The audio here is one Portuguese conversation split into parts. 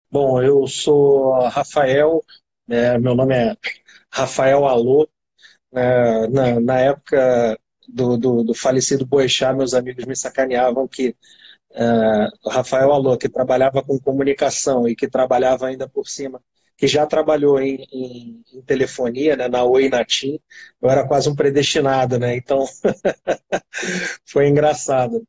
Bom, eu sou Rafael, meu nome é Rafael Alô. Na época do falecido Boechat, meus amigos me sacaneavam que o Rafael Alô, que trabalhava com comunicação e que trabalhava ainda por cima, que já trabalhou em telefonia, né, na Oi e na TIM, eu era quase um predestinado, né? Então foi engraçado.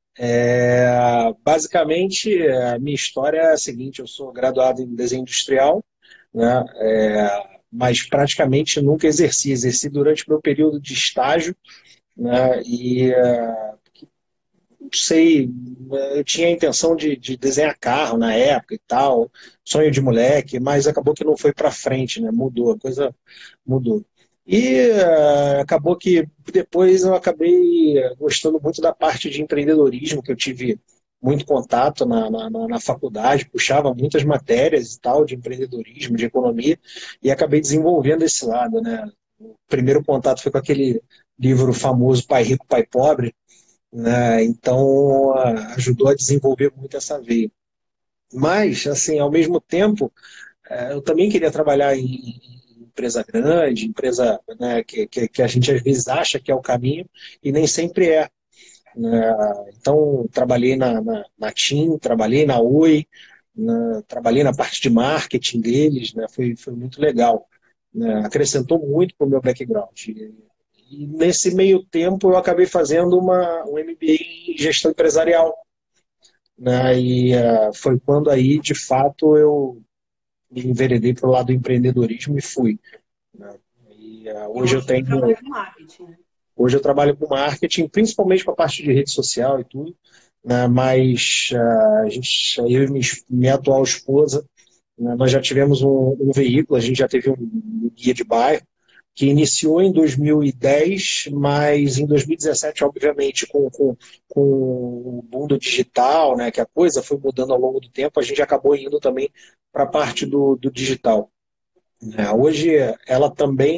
Basicamente, a minha história é a seguinte: eu sou graduado em desenho industrial, né? Mas praticamente nunca exerci. Exerci durante o meu período de estágio, né? Não sei, eu tinha a intenção de desenhar carro na época e tal, sonho de moleque, mas acabou que não foi para frente, né? Mudou, a coisa mudou. Acabou que depois eu acabei gostando muito da parte de empreendedorismo, que eu tive muito contato na faculdade, puxava muitas matérias e tal de empreendedorismo, de economia, e acabei desenvolvendo esse lado, né? O primeiro contato foi com aquele livro famoso Pai Rico, Pai Pobre, né? Então ajudou a desenvolver muito essa veia. Mas, assim, ao mesmo tempo, eu também queria trabalhar em empresa grande, empresa, né, que a gente às vezes acha que é o caminho e nem sempre é, né? Então, trabalhei na TIM, trabalhei na Oi, né, trabalhei na parte de marketing deles, né? Foi muito legal, né? Acrescentou muito para o meu background. E nesse meio tempo eu acabei fazendo um MBA em gestão empresarial, né? Foi quando aí, de fato, eu me enveredei para o lado do empreendedorismo e fui, né? E Hoje eu hoje tu tenho, trabalha com marketing, né? hoje eu trabalho com marketing, principalmente com a parte de rede social e tudo, né? Mas a gente, eu e minha atual esposa, né, nós já tivemos um veículo, a gente já teve um guia de bairro, que iniciou em 2010, mas em 2017, obviamente, com o mundo digital, né, que a coisa foi mudando ao longo do tempo, a gente acabou indo também para a parte do digital, né? Hoje ela também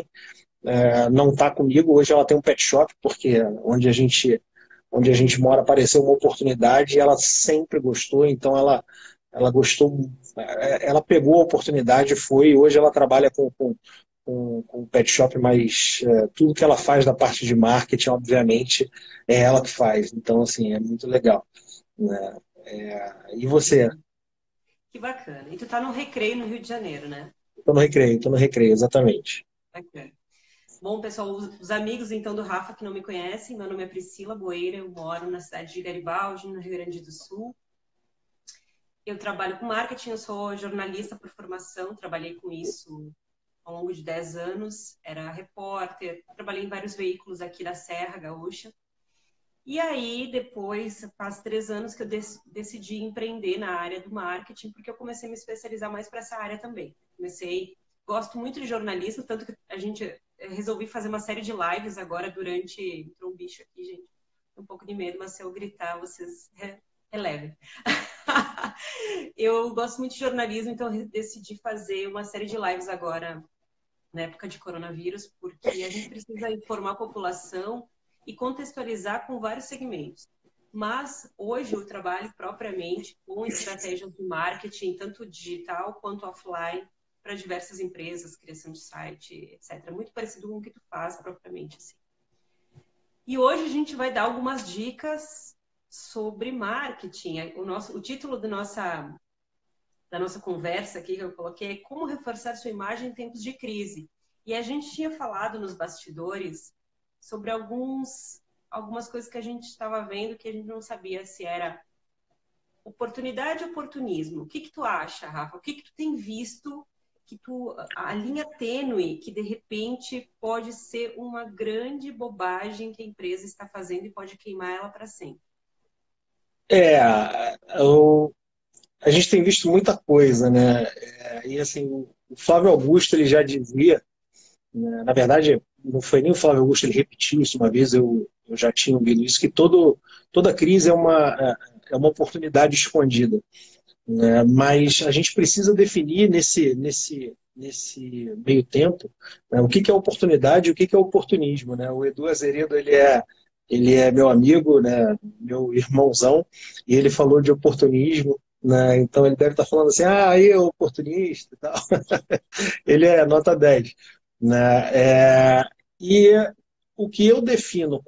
não está comigo, hoje ela tem um pet shop, porque onde a gente mora apareceu uma oportunidade e ela sempre gostou, então ela gostou, ela pegou a oportunidade e foi, e hoje ela trabalha com pet shop, mas tudo que ela faz da parte de marketing, obviamente, é ela que faz. Então, assim, é muito legal, né? E você? Sim. Que bacana. E tu tá no Recreio, no Rio de Janeiro, né? Tô no recreio, exatamente. Bacana. Bom, pessoal, os amigos então do Rafa que não me conhecem, meu nome é Priscila Boeira, eu moro na cidade de Garibaldi, no Rio Grande do Sul. Eu trabalho com marketing, eu sou jornalista por formação, trabalhei com isso ao longo de 10 anos, era repórter, trabalhei em vários veículos aqui da Serra Gaúcha. E aí, depois, faz 3 anos que eu decidi empreender na área do marketing, porque eu comecei a me especializar mais para essa área também. Gosto muito de jornalismo, tanto que a gente resolvi fazer uma série de lives agora durante. Entrou um bicho aqui, gente. Um pouco de medo, mas se eu gritar, vocês relevem. Eu gosto muito de jornalismo, então eu decidi fazer uma série de lives agora, na época de coronavírus, porque a gente precisa informar a população e contextualizar com vários segmentos. Mas hoje eu trabalho propriamente com estratégias de marketing, tanto digital quanto offline, para diversas empresas, criação de site, etc. Muito parecido com o que tu faz propriamente, assim. E hoje a gente vai dar algumas dicas sobre marketing. O título da nossa conversa aqui que eu coloquei é como reforçar sua imagem em tempos de crise. E a gente tinha falado nos bastidores sobre algumas coisas que a gente estava vendo que a gente não sabia se era oportunidade ou oportunismo. O que que tu acha, Rafa? O que que tu tem visto que a linha tênue que de repente pode ser uma grande bobagem que a empresa está fazendo e pode queimar ela para sempre? É, eu, a gente tem visto muita coisa, né? E assim, o Flávio Augusto ele já dizia, né, na verdade, não foi nem o Flávio Augusto, ele repetiu isso uma vez, eu já tinha ouvido isso, que toda crise é uma oportunidade escondida, né? Mas a gente precisa definir nesse meio tempo, né, o que que é oportunidade e o que que é oportunismo, né? O Edu Azeredo, ele é meu amigo, né, meu irmãozão, e ele falou de oportunismo, né? Então ele deve estar falando assim, ah, aí é oportunista e tal. Ele é nota 10, né? E o que eu defino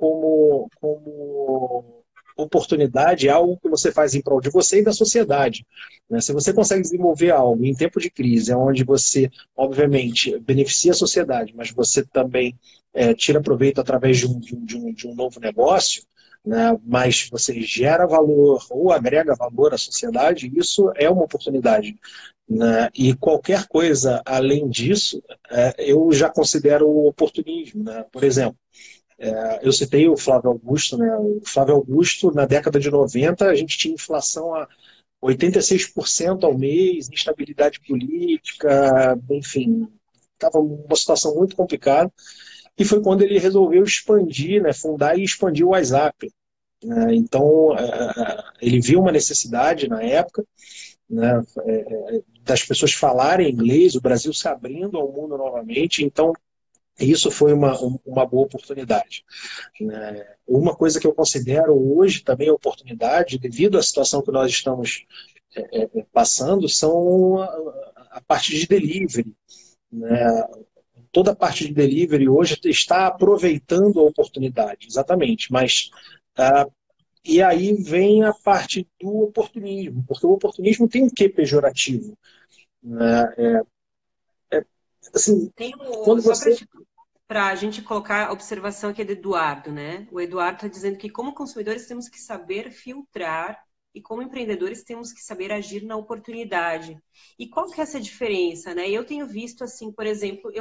como oportunidade é algo que você faz em prol de você e da sociedade, né? Se você consegue desenvolver algo em tempo de crise, onde você, obviamente, beneficia a sociedade, mas você também tira proveito através de um novo negócio, né? Mas você gera valor ou agrega valor à sociedade, isso é uma oportunidade, né? E qualquer coisa além disso, eu já considero oportunismo, né? Por exemplo, eu citei o Flávio Augusto, né? O Flávio Augusto, na década de 90, a gente tinha inflação a 86% ao mês, instabilidade política, enfim, estava uma situação muito complicada. E foi quando ele resolveu expandir, né? Fundar e expandir o WhatsApp, né? Então, ele viu uma necessidade na época, né, das pessoas falarem inglês, o Brasil se abrindo ao mundo novamente, então isso foi uma boa oportunidade, né? Uma coisa que eu considero hoje também oportunidade, devido à situação que nós estamos passando, são a parte de delivery, né? Toda a parte de delivery hoje está aproveitando a oportunidade, exatamente, mas e aí vem a parte do oportunismo, porque o oportunismo tem um quê pejorativo, né? Assim, Tem quando só você. para a gente colocar a observação aqui do Eduardo, né? O Eduardo está dizendo que, como consumidores, temos que saber filtrar e, como empreendedores, temos que saber agir na oportunidade. E qual que é essa diferença, né? Eu tenho visto, assim, por exemplo,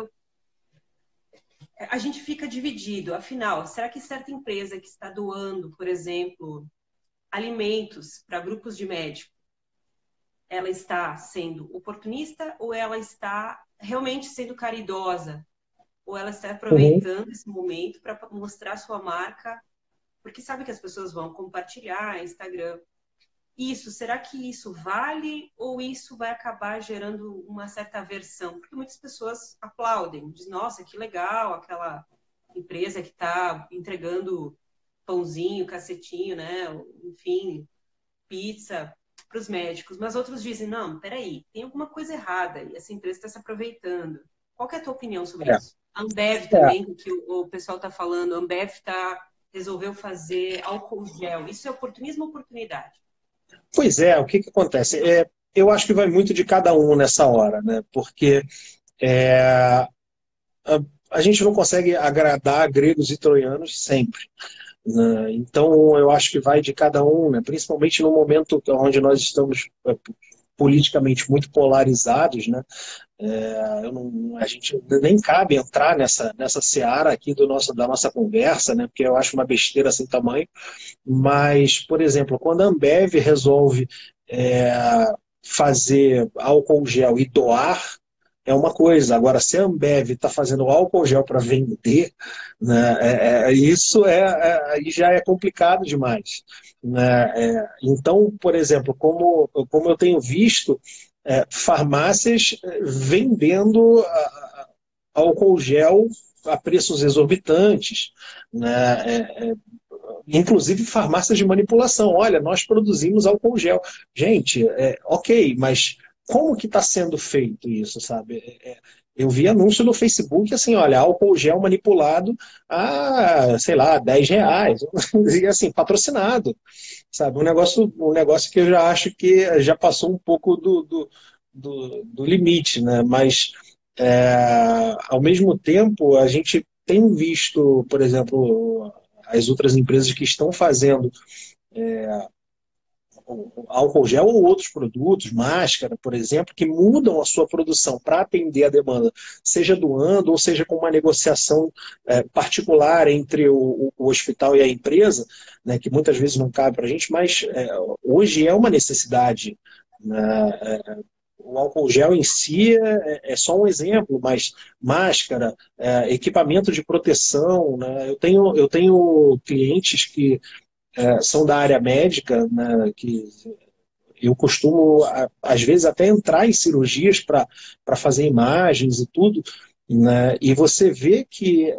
a gente fica dividido. Afinal, será que certa empresa que está doando, por exemplo, alimentos para grupos de médicos, ela está sendo oportunista ou ela está realmente sendo caridosa? Ou ela está Uhum. aproveitando esse momento para mostrar sua marca, porque sabe que as pessoas vão compartilhar Instagram. Isso, será que isso vale ou isso vai acabar gerando uma certa aversão? Porque muitas pessoas aplaudem, dizem, nossa, que legal, aquela empresa que está entregando pãozinho, cacetinho, né? Enfim, pizza para os médicos. Mas outros dizem, não, peraí, tem alguma coisa errada e essa empresa está se aproveitando. Qual que é a tua opinião sobre É, isso? A Ambev é. também, que o pessoal está falando, a Ambev resolveu fazer álcool gel. Isso é oportunismo ou oportunidade? Pois é, o que que acontece? Eu acho que vai muito de cada um nessa hora, né? Porque a, a gente não consegue agradar gregos e troianos sempre, né? Então, eu acho que vai de cada um, né? Principalmente no momento onde nós estamos politicamente muito polarizados, né? A gente nem cabe entrar nessa seara aqui da nossa conversa, né? Porque eu acho uma besteira sem tamanho. Mas, por exemplo, quando a Ambev resolve é, fazer álcool gel e doar, é uma coisa. Agora, se a Ambev está fazendo álcool gel para vender, né, isso aí já é complicado demais, né? Então, por exemplo, como eu tenho visto farmácias vendendo álcool gel a preços exorbitantes, né? Inclusive farmácias de manipulação. Olha, nós produzimos álcool gel. Gente, ok, mas como que está sendo feito isso, sabe? Eu vi anúncio no Facebook assim, olha, álcool gel manipulado a, sei lá, R$ 10. E assim, patrocinado, sabe? Um negócio que eu já acho que já passou um pouco do limite, né? Mas, ao mesmo tempo, a gente tem visto, por exemplo, as outras empresas que estão fazendo álcool gel ou outros produtos, máscara, por exemplo, que mudam a sua produção para atender a demanda, seja doando ou seja com uma negociação particular entre o hospital e a empresa, né, que muitas vezes não cabe para a gente, mas hoje é uma necessidade, né? O álcool gel em si é só um exemplo, mas máscara, equipamento de proteção, né? Eu tenho clientes que são da área médica, né, que eu costumo, às vezes, até entrar em cirurgias para fazer imagens e tudo, né, e você vê que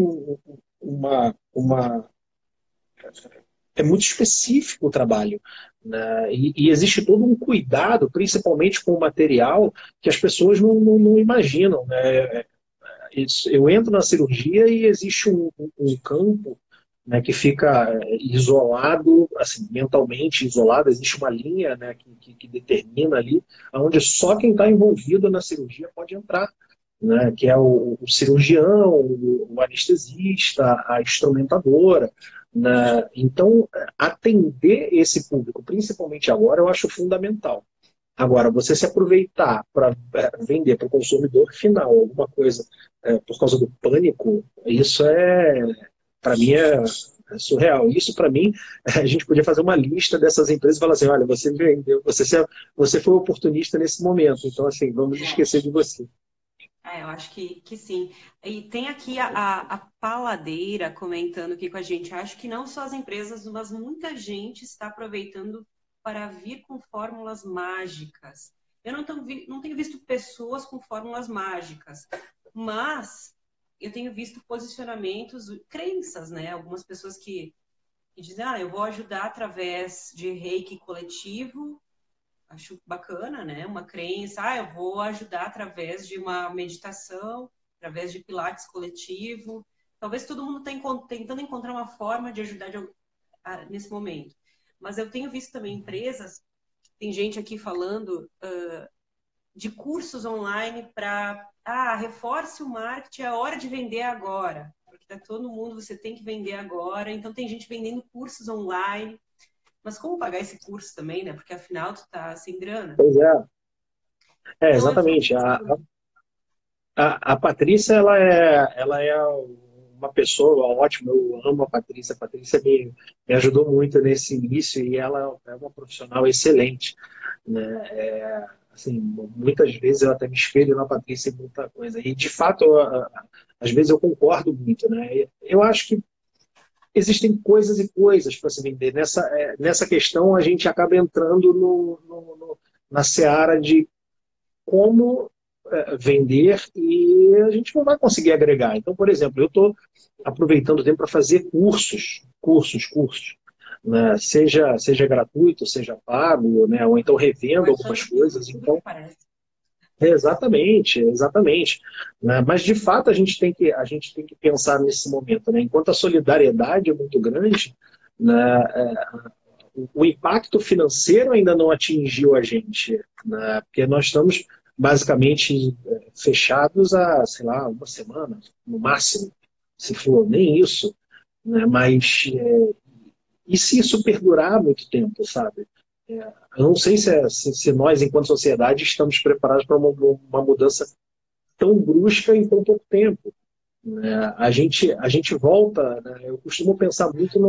uma, é muito específico o trabalho, né? E existe todo um cuidado, principalmente com o material, que as pessoas não imaginam, né? Eu entro na cirurgia e existe um campo, né, que fica isolado, assim, mentalmente isolado, existe uma linha, né, que determina ali, onde só quem está envolvido na cirurgia pode entrar, né, que é o cirurgião, o anestesista, a instrumentadora. Né? Então, atender esse público, principalmente agora, eu acho fundamental. Agora, você se aproveitar para vender para o consumidor final alguma coisa por causa do pânico, isso para mim, é surreal. Isso, para mim, a gente podia fazer uma lista dessas empresas e falar assim: olha, você vendeu, você foi oportunista nesse momento, então, assim, vamos esquecer de você. Eu acho que sim. E tem aqui a Paladeira comentando aqui com a gente. Acho que não só as empresas, mas muita gente está aproveitando para vir com fórmulas mágicas. Eu não tenho visto pessoas com fórmulas mágicas, mas eu tenho visto posicionamentos, crenças, né? Algumas pessoas que dizem, eu vou ajudar através de reiki coletivo. Acho bacana, né? Uma crença, eu vou ajudar através de uma meditação, através de pilates coletivo. Talvez todo mundo está tentando encontrar uma forma de ajudar nesse momento. Mas eu tenho visto também empresas, tem gente aqui falando de cursos online para, reforce o marketing, é hora de vender agora. Porque tá todo mundo, você tem que vender agora. Então tem gente vendendo cursos online. Mas como pagar esse curso também, né? Porque afinal tu tá sem grana. Pois é, Então eu fico exatamente. pensando, A Patrícia, ela é uma pessoa ótima, eu amo a Patrícia. A Patrícia me ajudou muito nesse início e ela é uma profissional excelente, né? Assim, muitas vezes eu até me espelho na Patrícia em muita coisa. E, de fato, às vezes eu concordo muito, né? Eu acho que existem coisas e coisas para se vender. Nessa questão, a gente acaba entrando na seara de como vender e a gente não vai conseguir agregar. Então, por exemplo, eu estou aproveitando o tempo para fazer cursos, né? Seja gratuito, seja pago, né? Ou então revendo vai algumas achando tudo, coisas. tudo que Então, aparece. exatamente, exatamente. Né? Mas, de fato, a gente tem que pensar nesse momento. Né? Enquanto a solidariedade é muito grande, né? O impacto financeiro ainda não atingiu a gente, né? Porque nós estamos basicamente fechados há, sei lá, uma semana, no máximo, se for nem isso, né? Mas e se isso perdurar muito tempo, sabe? Eu não sei se nós, enquanto sociedade, estamos preparados para uma mudança tão brusca em tão pouco tempo. Né? A gente volta, né? Eu costumo pensar muito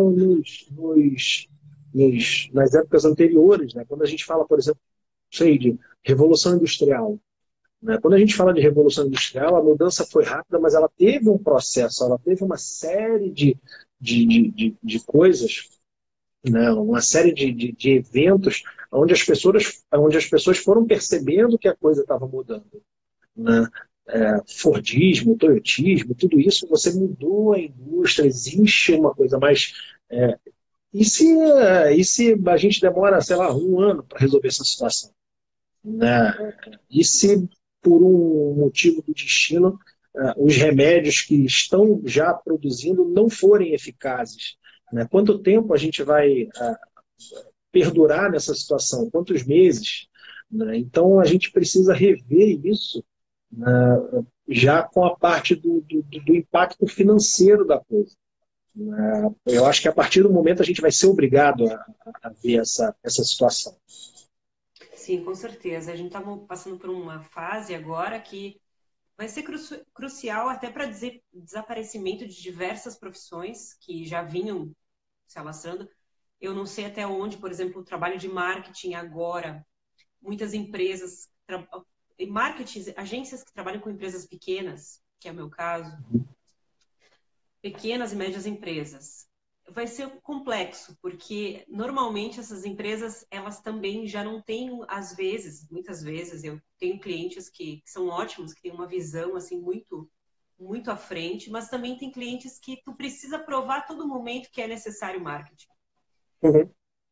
nas épocas anteriores, né? Quando a gente fala, por exemplo, sei, de Revolução Industrial. Né? Quando a gente fala de Revolução Industrial, a mudança foi rápida, mas ela teve um processo, ela teve uma série de coisas, né? Uma série de eventos onde as pessoas foram percebendo que a coisa estava mudando. Né? Fordismo, toyotismo, tudo isso você mudou a indústria, existe uma coisa mais. E se a gente demora, sei lá, um ano para resolver essa situação? Né? E se, por um motivo do destino, os remédios que estão já produzindo não forem eficazes? Né? Quanto tempo a gente vai perdurar nessa situação? Quantos meses? Né? Então, a gente precisa rever isso, né, já com a parte do impacto financeiro da coisa. Né? Eu acho que a partir do momento a gente vai ser obrigado a ver essa situação. Sim, com certeza. A gente está passando por uma fase agora que vai ser crucial até para desaparecimento de diversas profissões que já vinham se alastrando. Eu não sei até onde, por exemplo, o trabalho de marketing agora, muitas empresas, marketing, agências que trabalham com empresas pequenas, que é o meu caso, pequenas e médias empresas. Vai ser complexo, porque normalmente essas empresas, elas também já não têm, às vezes, muitas vezes, eu tenho clientes que são ótimos, que têm uma visão, assim, muito, muito à frente, mas também tem clientes que tu precisa provar a todo momento que é necessário marketing. Uhum.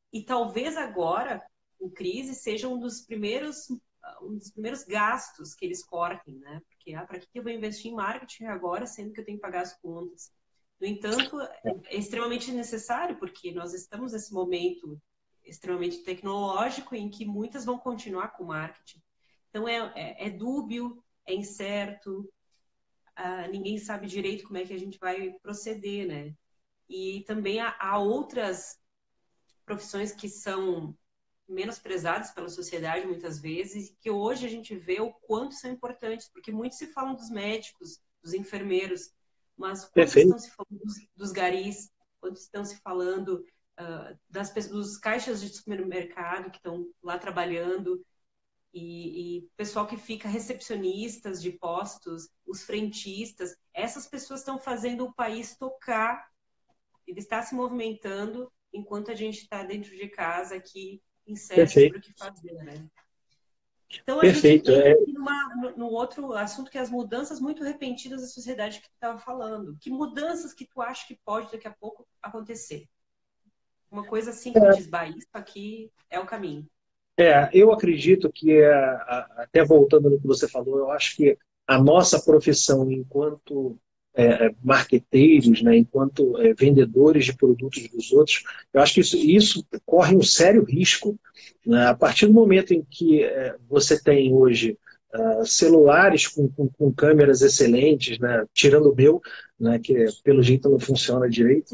E talvez agora, em crise, seja um dos primeiros gastos que eles cortem, né? Porque, para que eu vou investir em marketing agora, sendo que eu tenho que pagar as contas? No entanto, é extremamente necessário, porque nós estamos nesse momento extremamente tecnológico em que muitas vão continuar com marketing. Então, é dúbio, é incerto, ninguém sabe direito como é que a gente vai proceder, né? E também há outras profissões que são menosprezadas pela sociedade muitas vezes, e que hoje a gente vê o quanto são importantes, porque muito se falam dos médicos, dos enfermeiros, mas quanto Perfeito. estão se falando dos garis, quanto estão se falando dos caixas de supermercado que estão lá trabalhando, e pessoal que fica recepcionistas de postos, os frentistas, essas pessoas estão fazendo o país tocar, ele está se movimentando enquanto a gente está dentro de casa aqui, incerto sobre Perfeito. o que fazer, né? Então a gente Perfeito. entra aqui no outro assunto, que é as mudanças muito repentinas da sociedade que tu estava falando. Que mudanças que tu acha que pode daqui a pouco acontecer? Uma coisa assim que tu diz, bah, isso aqui é o caminho. Eu acredito que, até voltando no que você falou, eu acho que a nossa profissão enquanto marqueteiros, né, enquanto vendedores de produtos dos outros, eu acho que isso corre um sério risco, né, a partir do momento em que você tem hoje celulares com câmeras excelentes, né, tirando o meu, né, que pelo jeito não funciona direito.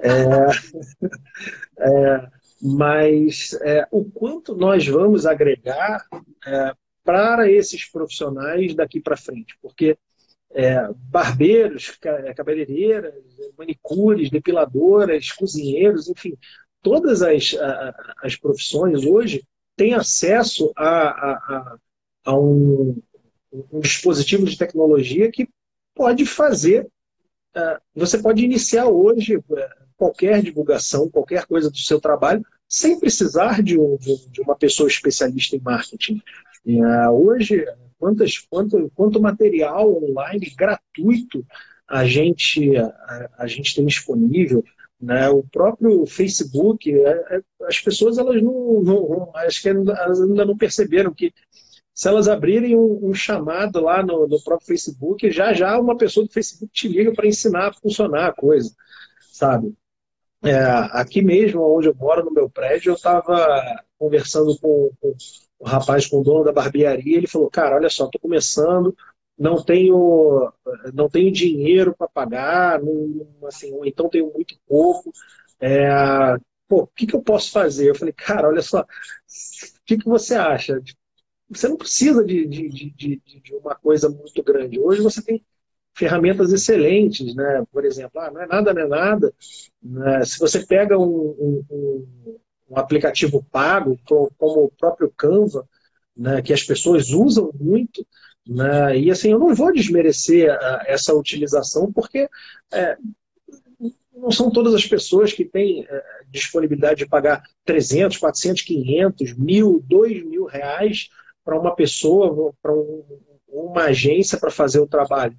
Mas o quanto nós vamos agregar para esses profissionais daqui para frente, porque barbeiros, cabeleireiras, manicures, depiladoras, cozinheiros, enfim, todas as profissões hoje têm acesso a um dispositivo de tecnologia que pode fazer, você pode iniciar hoje qualquer divulgação, qualquer coisa do seu trabalho, sem precisar de uma pessoa especialista em marketing. Hoje, quanto material online gratuito a gente tem disponível, né? O próprio Facebook, as pessoas elas acho que elas ainda não perceberam que se elas abrirem um chamado lá no próprio Facebook, já uma pessoa do Facebook te liga para ensinar a funcionar a coisa, sabe? Aqui mesmo, onde eu moro, no meu prédio, eu estava conversando com o rapaz, com o dono da barbearia, ele falou, cara, olha só, estou começando, não tenho, não tenho dinheiro para pagar, assim, ou então tenho muito pouco, o que eu posso fazer? Eu falei, cara, olha só, o que você acha? Você não precisa de uma coisa muito grande. Hoje você tem ferramentas excelentes, né? Por exemplo, não é nada, não é nada. Né? Se você pega um aplicativo pago, como o próprio Canva, né, que as pessoas usam muito, né? E assim, eu não vou desmerecer essa utilização, porque é, não são todas as pessoas que têm disponibilidade de pagar 300, 400, 500, 1.000, 2.000 reais para uma pessoa, para uma agência para fazer o trabalho.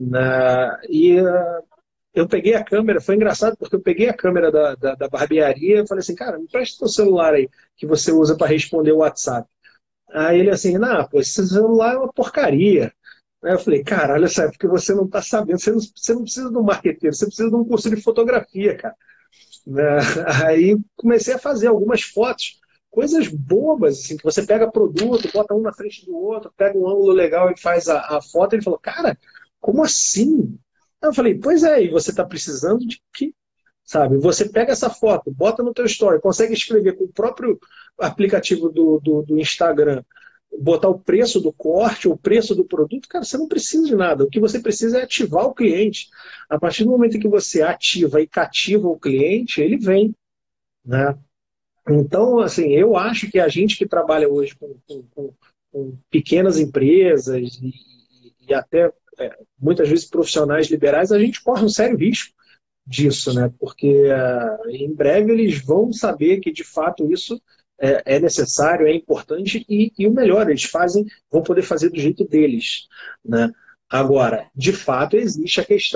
Eu peguei a câmera, foi engraçado porque eu peguei a câmera da barbearia e falei assim, cara, me presta o celular aí que você usa para responder o WhatsApp. Aí ele assim, não, pô, esse celular é uma porcaria. Aí eu falei, cara, olha só, é porque você não está sabendo, você não precisa de um marqueteiro, você precisa de um curso de fotografia, cara. Né? Aí comecei a fazer algumas fotos, coisas bobas, assim, que você pega produto, bota um na frente do outro, pega um ângulo legal e faz a foto. Ele falou, cara, como assim? Aí eu falei, pois é, e você está precisando de quê? Sabe? Você pega essa foto, bota no teu story, consegue escrever com o próprio aplicativo do Instagram, botar o preço do corte, o preço do produto, cara, você não precisa de nada. O que você precisa é ativar o cliente. A partir do momento em que você ativa e cativa o cliente, ele vem. Né? Então, assim, eu acho que a gente que trabalha hoje com pequenas empresas e até muitas vezes profissionais liberais, a gente corre um sério risco disso, né? Porque em breve eles vão saber que de fato isso é necessário, é importante e o melhor, eles vão poder fazer do jeito deles, né? Agora, de fato, existe a questão da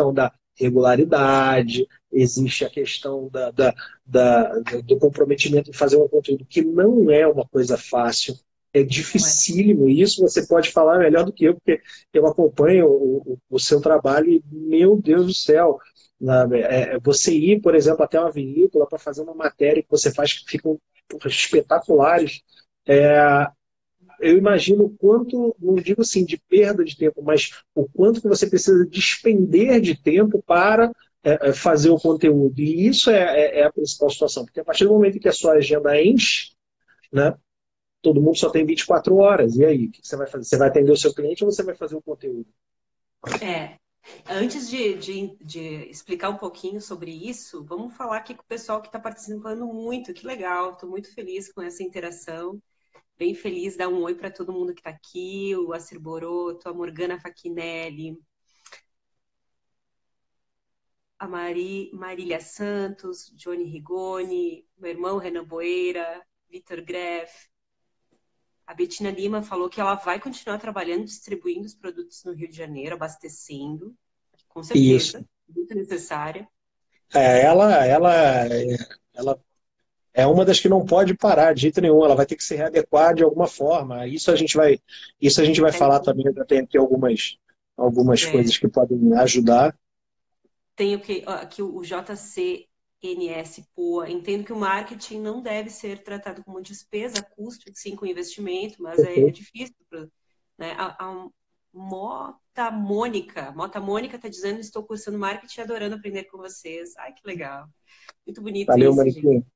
regularidade, existe a questão do comprometimento de fazer um conteúdo que não é uma coisa fácil, é Não é? dificílimo, e isso você pode falar melhor do que eu, porque eu acompanho o seu trabalho e, meu Deus do céu, você ir, por exemplo, até uma vinícola para fazer uma matéria que você faz que ficam porra, espetaculares, é, eu imagino o quanto, não digo assim de perda de tempo, mas o quanto que você precisa despender de tempo para fazer o conteúdo. E isso é a principal situação, porque a partir do momento que a sua agenda enche, né, todo mundo só tem 24 horas. E aí, o que você vai fazer? Você vai atender o seu cliente ou você vai fazer o conteúdo? É. Antes de explicar um pouquinho sobre isso, vamos falar aqui com o pessoal que está participando muito. Que legal, estou muito feliz com essa interação. Bem feliz, dar um oi para todo mundo que está aqui, o Acir Boroto, a Morgana Fachinelli, a Marília Santos, Johnny Rigoni, meu irmão Renan Boeira, Vitor Greff. A Betina Lima falou que ela vai continuar trabalhando, distribuindo os produtos no Rio de Janeiro, abastecendo, com Isso. certeza, muito necessária. Ela é uma das que não pode parar de jeito nenhum. Ela vai ter que se readequar de alguma forma. Isso a gente vai falar também. Tem aqui algumas É, coisas que podem ajudar. tenho que aqui o JCNS Poa. Entendo que o marketing não deve ser tratado como despesa, custo, sim com investimento, mas é difícil, né? A Mota Mônica está dizendo: estou cursando marketing e adorando aprender com vocês. Ai, que legal. Muito bonito Valeu, isso, gente. Mariquinha.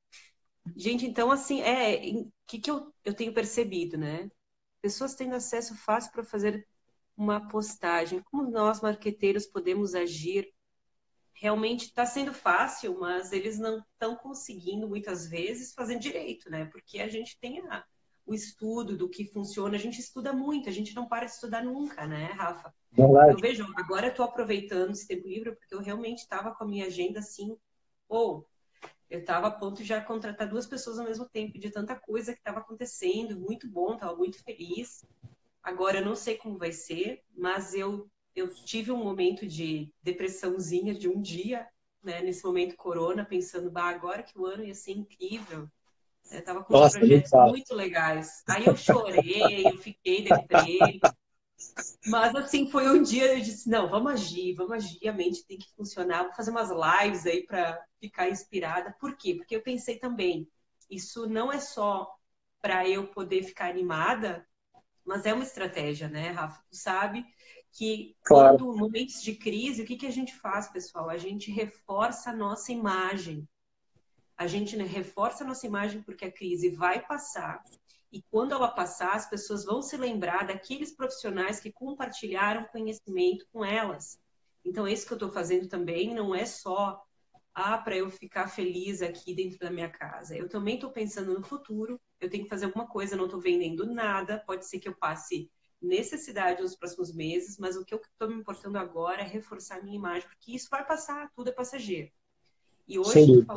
Gente, então, assim, o que eu tenho percebido, né? Pessoas tendo acesso fácil para fazer uma postagem. Como nós, marqueteiros, podemos agir? Realmente está sendo fácil, mas eles não estão conseguindo, muitas vezes, fazer direito, né? Porque a gente tem o estudo do que funciona, a gente estuda muito, a gente não para de estudar nunca, né, Rafa? Eu Verdade. vejo, agora eu estou aproveitando esse tempo livre porque eu realmente estava com a minha agenda assim, ou eu estava a ponto de já contratar 2 pessoas ao mesmo tempo, de tanta coisa que estava acontecendo, muito bom, estava muito feliz. Agora eu não sei como vai ser, mas eu tive um momento de depressãozinha de um dia, né, nesse momento corona, pensando, bah, agora que o ano ia ser incrível. Eu tava com uns Nossa, nem projetos fala. muito legais. Aí eu chorei, eu fiquei deprê. Mas assim, foi um dia eu disse, não, vamos agir, a mente tem que funcionar, vou fazer umas lives aí para ficar inspirada. Por quê? Porque eu pensei também, isso não é só para eu poder ficar animada, mas é uma estratégia, né, Rafa? Tu sabe que Claro. quando momentos de crise, o que que a gente faz, pessoal? A gente reforça a nossa imagem. A gente, né, reforça a nossa imagem porque a crise vai passar. E quando ela passar, as pessoas vão se lembrar daqueles profissionais que compartilharam conhecimento com elas. Então, isso que eu estou fazendo também não é só para eu ficar feliz aqui dentro da minha casa. Eu também estou pensando no futuro. Eu tenho que fazer alguma coisa, não estou vendendo nada. Pode ser que eu passe necessidade nos próximos meses, mas o que eu estou me importando agora é reforçar a minha imagem, porque isso vai passar, tudo é passageiro. E Sem hoje, dúvida.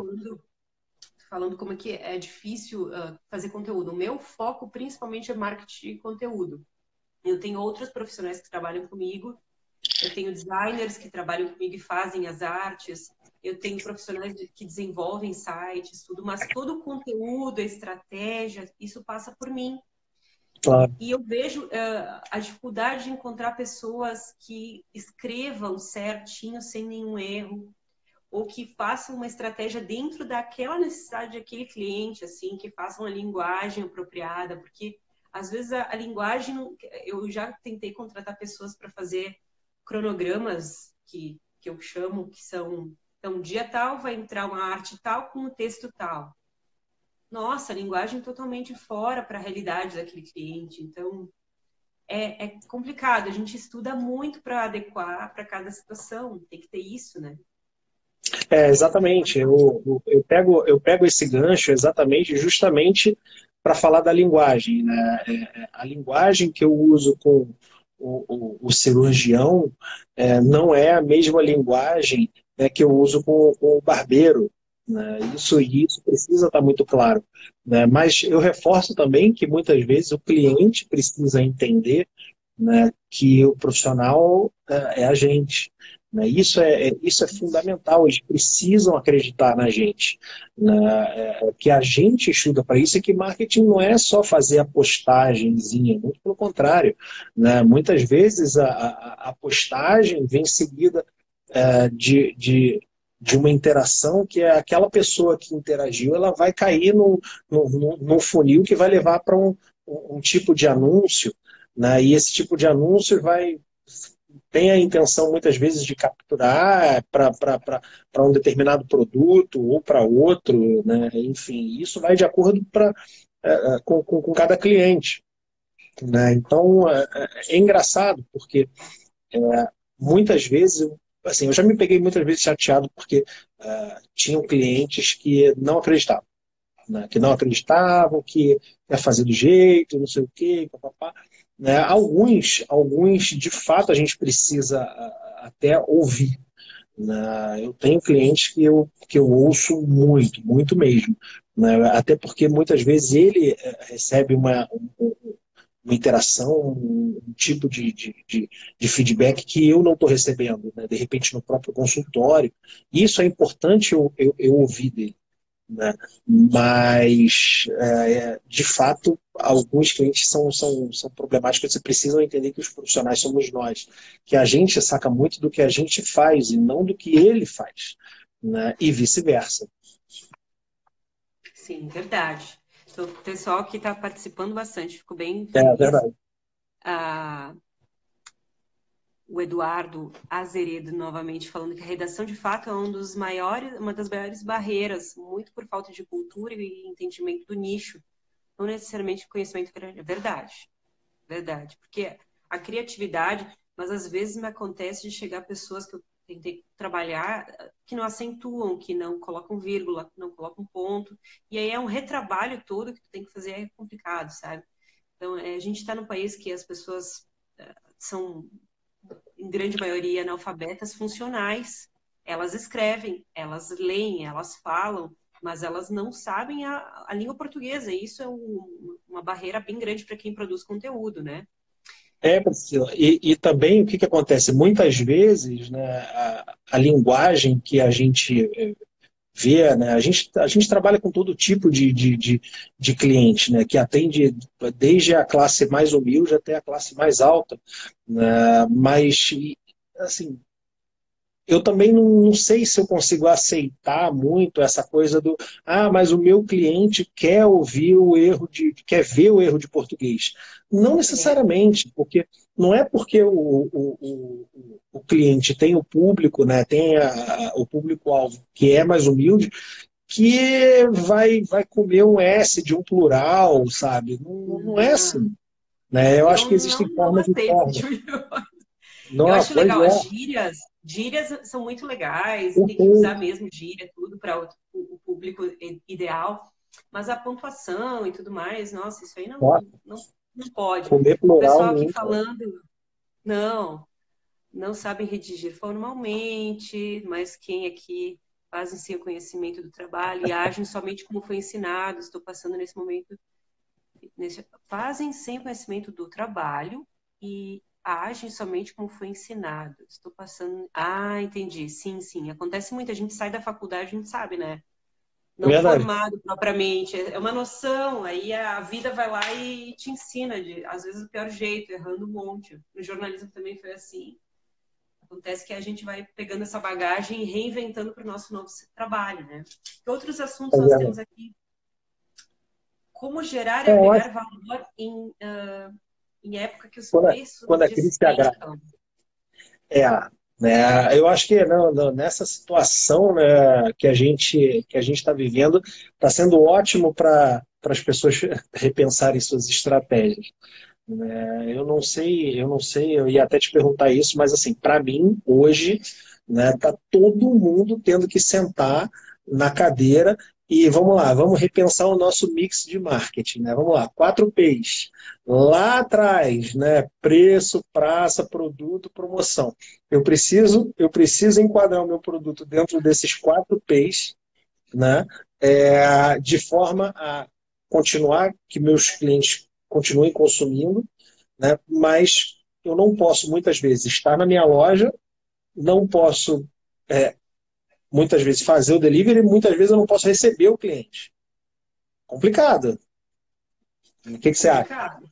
falando como é que é difícil fazer conteúdo. O meu foco principalmente é marketing de conteúdo. Eu tenho outros profissionais que trabalham comigo, eu tenho designers que trabalham comigo e fazem as artes, eu tenho profissionais que desenvolvem sites, tudo, mas todo o conteúdo, a estratégia, isso passa por mim. Claro. E eu vejo a dificuldade de encontrar pessoas que escrevam certinho, sem nenhum erro, ou que façam uma estratégia dentro daquela necessidade daquele cliente, assim, que façam a linguagem apropriada, porque às vezes a linguagem, eu já tentei contratar pessoas para fazer cronogramas que eu chamo, que são, então, dia tal vai entrar uma arte tal com um texto tal. Nossa, a linguagem totalmente fora para a realidade daquele cliente. Então, é complicado. A gente estuda muito para adequar para cada situação. Tem que ter isso, né? Exatamente. Eu pego esse gancho exatamente, justamente para falar da linguagem, né? A linguagem que eu uso com o cirurgião não é a mesma linguagem, né, que eu uso com o barbeiro. Né? Isso precisa estar muito claro. Né? Mas eu reforço também que muitas vezes o cliente precisa entender, né, que o profissional é a gente. né? Isso é fundamental, eles precisam acreditar na gente, né? Que a gente estuda para isso, e que marketing não é só fazer a postagenzinha, muito pelo contrário, né? Muitas vezes a postagem vem seguida de uma interação que é aquela pessoa que interagiu, ela vai cair num funil que vai levar para um tipo de anúncio, né? E esse tipo de anúncio tem a intenção muitas vezes de capturar para um determinado produto ou para outro, né? Enfim, isso vai de acordo com cada cliente, né? Então é engraçado porque muitas vezes assim, eu já me peguei muitas vezes chateado porque tinham clientes que não acreditavam, né? Que não acreditavam, que ia fazer do jeito, não sei o quê, papapá, né? Alguns, de fato, a gente precisa até ouvir, né? Eu tenho clientes que eu ouço muito, muito mesmo, né? Até porque muitas vezes ele recebe uma interação, um tipo de feedback que eu não estou recebendo, né? De repente no próprio consultório. Isso é importante eu ouvir dele, né? Mas, de fato, alguns clientes são problemáticos. Você precisa entender que os profissionais somos nós, que a gente saca muito do que a gente faz e não do que ele faz, né? E vice-versa. Sim, verdade. Então, o pessoal que está participando bastante, fico bem É feliz. verdade. Ah, o Eduardo Azeredo novamente falando que a redação de fato é uma das maiores barreiras, muito por falta de cultura e entendimento do nicho, não necessariamente conhecimento grande. É verdade, verdade, porque a criatividade, mas às vezes me acontece de chegar pessoas que eu tentei trabalhar que não acentuam, que não colocam vírgula, que não colocam ponto, e aí é um retrabalho todo que tu tem que fazer, é complicado, sabe? Então, a gente está num país que as pessoas são em grande maioria analfabetas funcionais. Elas escrevem, elas leem, elas falam, mas elas não sabem a língua portuguesa. E isso é uma barreira bem grande para quem produz conteúdo, né? Priscila. E também o que acontece? Muitas vezes, né, a linguagem que a gente vê, né, a gente trabalha com todo tipo de cliente, né, que atende desde a classe mais humilde até a classe mais alta, né, mas, assim, eu também não sei se eu consigo aceitar muito essa coisa mas o meu cliente quer ver o erro de português. Não É, necessariamente, porque não é porque o cliente tem o público, né, tem o público-alvo que é mais humilde, que vai comer um S de um plural, sabe? Não é não, assim, né? Eu acho eu que existem não formas e aceito esse formas. tipo de coisa. Eu Não, acho pois legal, as é, gírias são muito legais, tem que usar perfeito. mesmo gíria, tudo para o público ideal, mas a pontuação e tudo mais, nossa, isso aí não pode. Comer O plural pessoal aqui nunca. falando, não, não sabem redigir formalmente, mas quem aqui fazem sem o conhecimento do trabalho e agem somente como foi ensinado, estou passando nesse momento, fazem sem o conhecimento do trabalho e agem somente como foi ensinado. Estou passando. Ah, entendi. Sim, sim. Acontece muito. A gente sai da faculdade, a gente sabe, né? É Não verdade. formado propriamente. É uma noção. Aí a vida vai lá e te ensina, às vezes, do pior jeito, errando um monte. No jornalismo também foi assim. Acontece que a gente vai pegando essa bagagem e reinventando para o nosso novo trabalho, né? Que outros assuntos É nós verdade. temos aqui? Como gerar e Eu acho agregar valor em época que os que preços quando a crise se agrava. despencam. É, né, eu acho que nessa situação, né, que a gente está vivendo, está sendo ótimo para as pessoas repensarem suas estratégias. Né? Eu não sei, eu ia até te perguntar isso, mas assim, para mim, hoje, né, tá todo mundo tendo que sentar na cadeira e vamos lá, vamos repensar o nosso mix de marketing, né? Vamos lá, 4Ps. Lá atrás, né, preço, praça, produto, promoção. Eu preciso enquadrar o meu produto dentro desses 4Ps, né, de forma a continuar que meus clientes continuem consumindo, né? Mas eu não posso muitas vezes estar na minha loja, não posso, muitas vezes, fazer o delivery, muitas vezes eu não posso receber o cliente. Complicado. O que você acha? Complicado.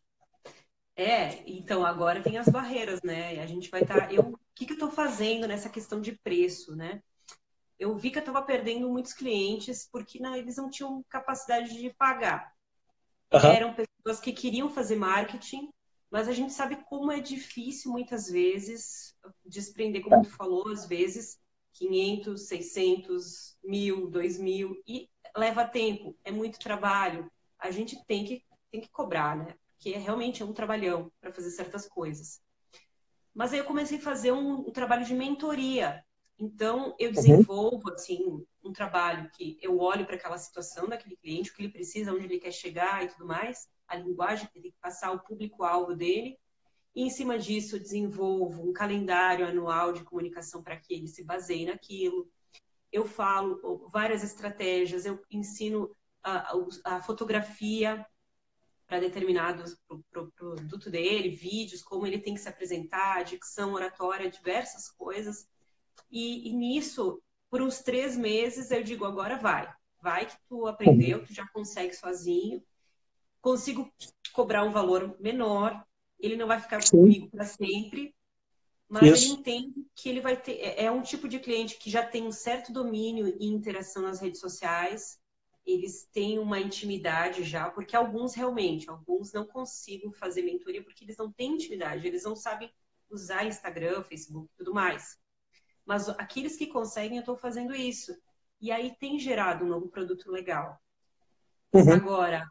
Então agora tem as barreiras, né? A gente vai estar. O que eu estou fazendo nessa questão de preço, né? Eu vi que eu estava perdendo muitos clientes porque eles não tinham capacidade de pagar. Aham. Eram pessoas que queriam fazer marketing, mas a gente sabe como é difícil muitas vezes desprender, como tu falou, às vezes 500, 600, 1.000, 2.000 e leva tempo, é muito trabalho. A gente tem que cobrar, né? Porque realmente é um trabalhão para fazer certas coisas. Mas aí eu comecei a fazer um trabalho de mentoria. Então, eu Uhum. desenvolvo, assim, um trabalho que eu olho para aquela situação daquele cliente, o que ele precisa, onde ele quer chegar e tudo mais, a linguagem que ele tem que passar, o público-alvo dele. E, em cima disso, eu desenvolvo um calendário anual de comunicação para que ele se baseie naquilo. Eu falo várias estratégias, eu ensino a fotografia para determinados produto dele, vídeos, como ele tem que se apresentar, dicção, oratória, diversas coisas. E nisso, por uns 3 meses, eu digo, agora vai. Vai que tu Uhum. aprendeu, tu já consegue sozinho. Consigo cobrar um valor menor. Ele não vai ficar Sim, comigo para sempre, mas ele isso. entende que ele vai ter. É um tipo de cliente que já tem um certo domínio e interação nas redes sociais. Eles têm uma intimidade já, porque alguns não consigam fazer mentoria porque eles não têm intimidade, eles não sabem usar Instagram, Facebook e tudo mais. Mas aqueles que conseguem, eu estou fazendo isso. E aí tem gerado um novo produto legal. Uhum. Agora,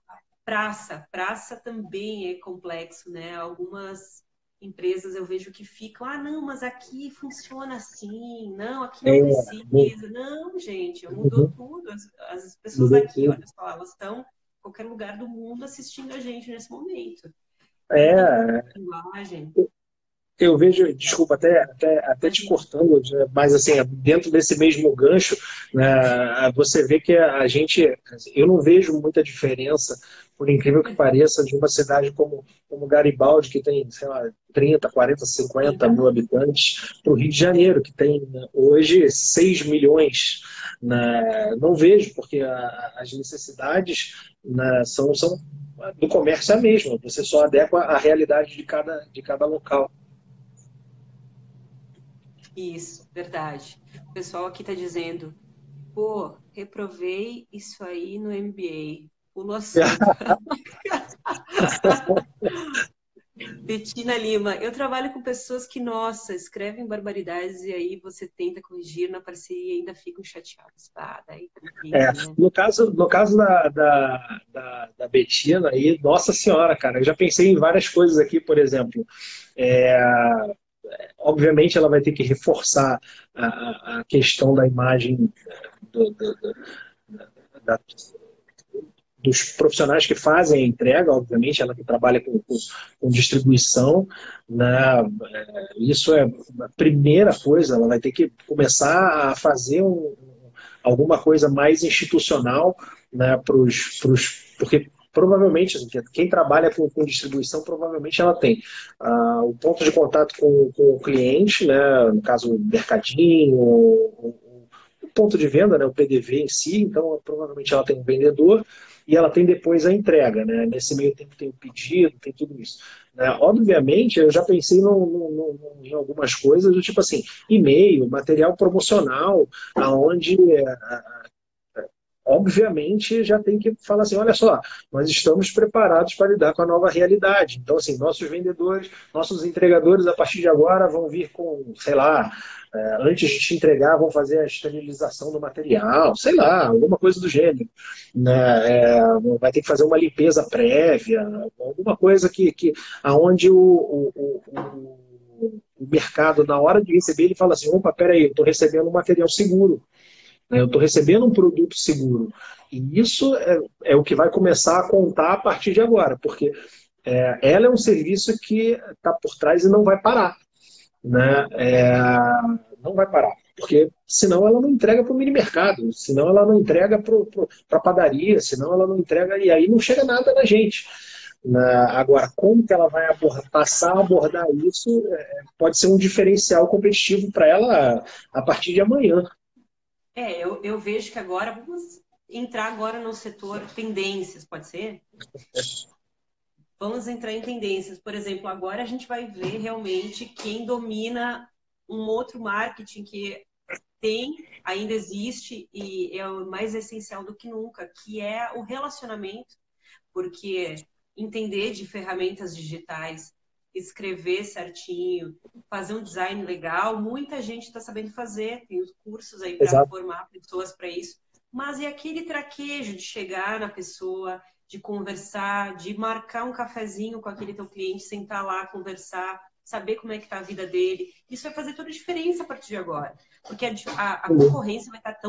praça também é complexo, né? Algumas empresas eu vejo que ficam, não, mas aqui funciona assim, não, aqui não É, precisa. Não, gente, mudou uhum. tudo. As pessoas Mudou daqui, tudo. olha só, elas estão em qualquer lugar do mundo assistindo a gente nesse momento. Então, É, linguagem, eu vejo, desculpa, até te imagina. cortando, né, mas assim, dentro desse mesmo gancho, né, você vê que a gente, eu não vejo muita diferença, por incrível que pareça, de uma cidade como Garibaldi, que tem, sei lá, 30, 40, 50 Sim, mil habitantes, para o Rio de Janeiro, que tem, né, hoje 6 milhões. Né, não vejo, porque as necessidades, né, são do comércio é a mesma, você só adequa à realidade de cada local. isso, verdade. O pessoal aqui está dizendo, pô, reprovei isso aí no MBA. Pula o assunto. Betina Lima, eu trabalho com pessoas que, nossa, escrevem barbaridades e aí você tenta corrigir na parceria e ainda ficam chateados. Daí complica, né? No caso da Betina, aí, nossa senhora, cara, eu já pensei em várias coisas aqui, por exemplo. É, obviamente, ela vai ter que reforçar a questão da imagem do, do, do, da, dos profissionais que fazem a entrega, obviamente, ela que trabalha com distribuição, né? Isso é a primeira coisa, ela vai ter que começar a fazer alguma coisa mais institucional, né, porque provavelmente assim, quem trabalha com distribuição provavelmente ela tem o ponto de contato com o cliente, né, no caso o mercadinho, o ponto de venda, né, o PDV em si, então provavelmente ela tem um vendedor e ela tem depois a entrega, né? Nesse meio tempo tem o pedido, tem tudo isso. Né? Obviamente, eu já pensei em algumas coisas do tipo assim, e-mail, material promocional, aonde obviamente já tem que falar assim, olha só, nós estamos preparados para lidar com a nova realidade. Então, assim, nossos vendedores, nossos entregadores, a partir de agora, vão vir com, sei lá, antes de te entregar, vão fazer a esterilização do material, sei lá, alguma coisa do gênero. Né? Vai ter que fazer uma limpeza prévia, alguma coisa aonde o mercado, na hora de receber, ele fala assim, opa, peraí, eu estou recebendo um material seguro, né? Eu estou recebendo um produto seguro. E isso é o que vai começar a contar a partir de agora, porque ela é um serviço que está por trás e não vai parar. Né? Não vai parar. Porque senão ela não entrega para o mini mercado, senão ela não entrega para a padaria, senão ela não entrega, e aí não chega nada na gente. Agora, como que ela vai passar a abordar isso, pode ser um diferencial competitivo para ela a partir de amanhã. Eu vejo que agora, vamos entrar agora no setor tendências, pode ser? Vamos entrar em tendências. Por exemplo, agora a gente vai ver realmente quem domina um outro marketing que ainda existe e é o mais essencial do que nunca, que é o relacionamento, porque entender de ferramentas digitais, escrever certinho, fazer um design legal, muita gente está sabendo fazer, tem os cursos aí para Exato. formar pessoas para isso, mas é aquele traquejo de chegar na pessoa, de conversar, de marcar um cafezinho com aquele teu cliente, sentar lá, conversar, saber como é que está a vida dele. Isso vai fazer toda a diferença a partir de agora. Porque a concorrência vai estar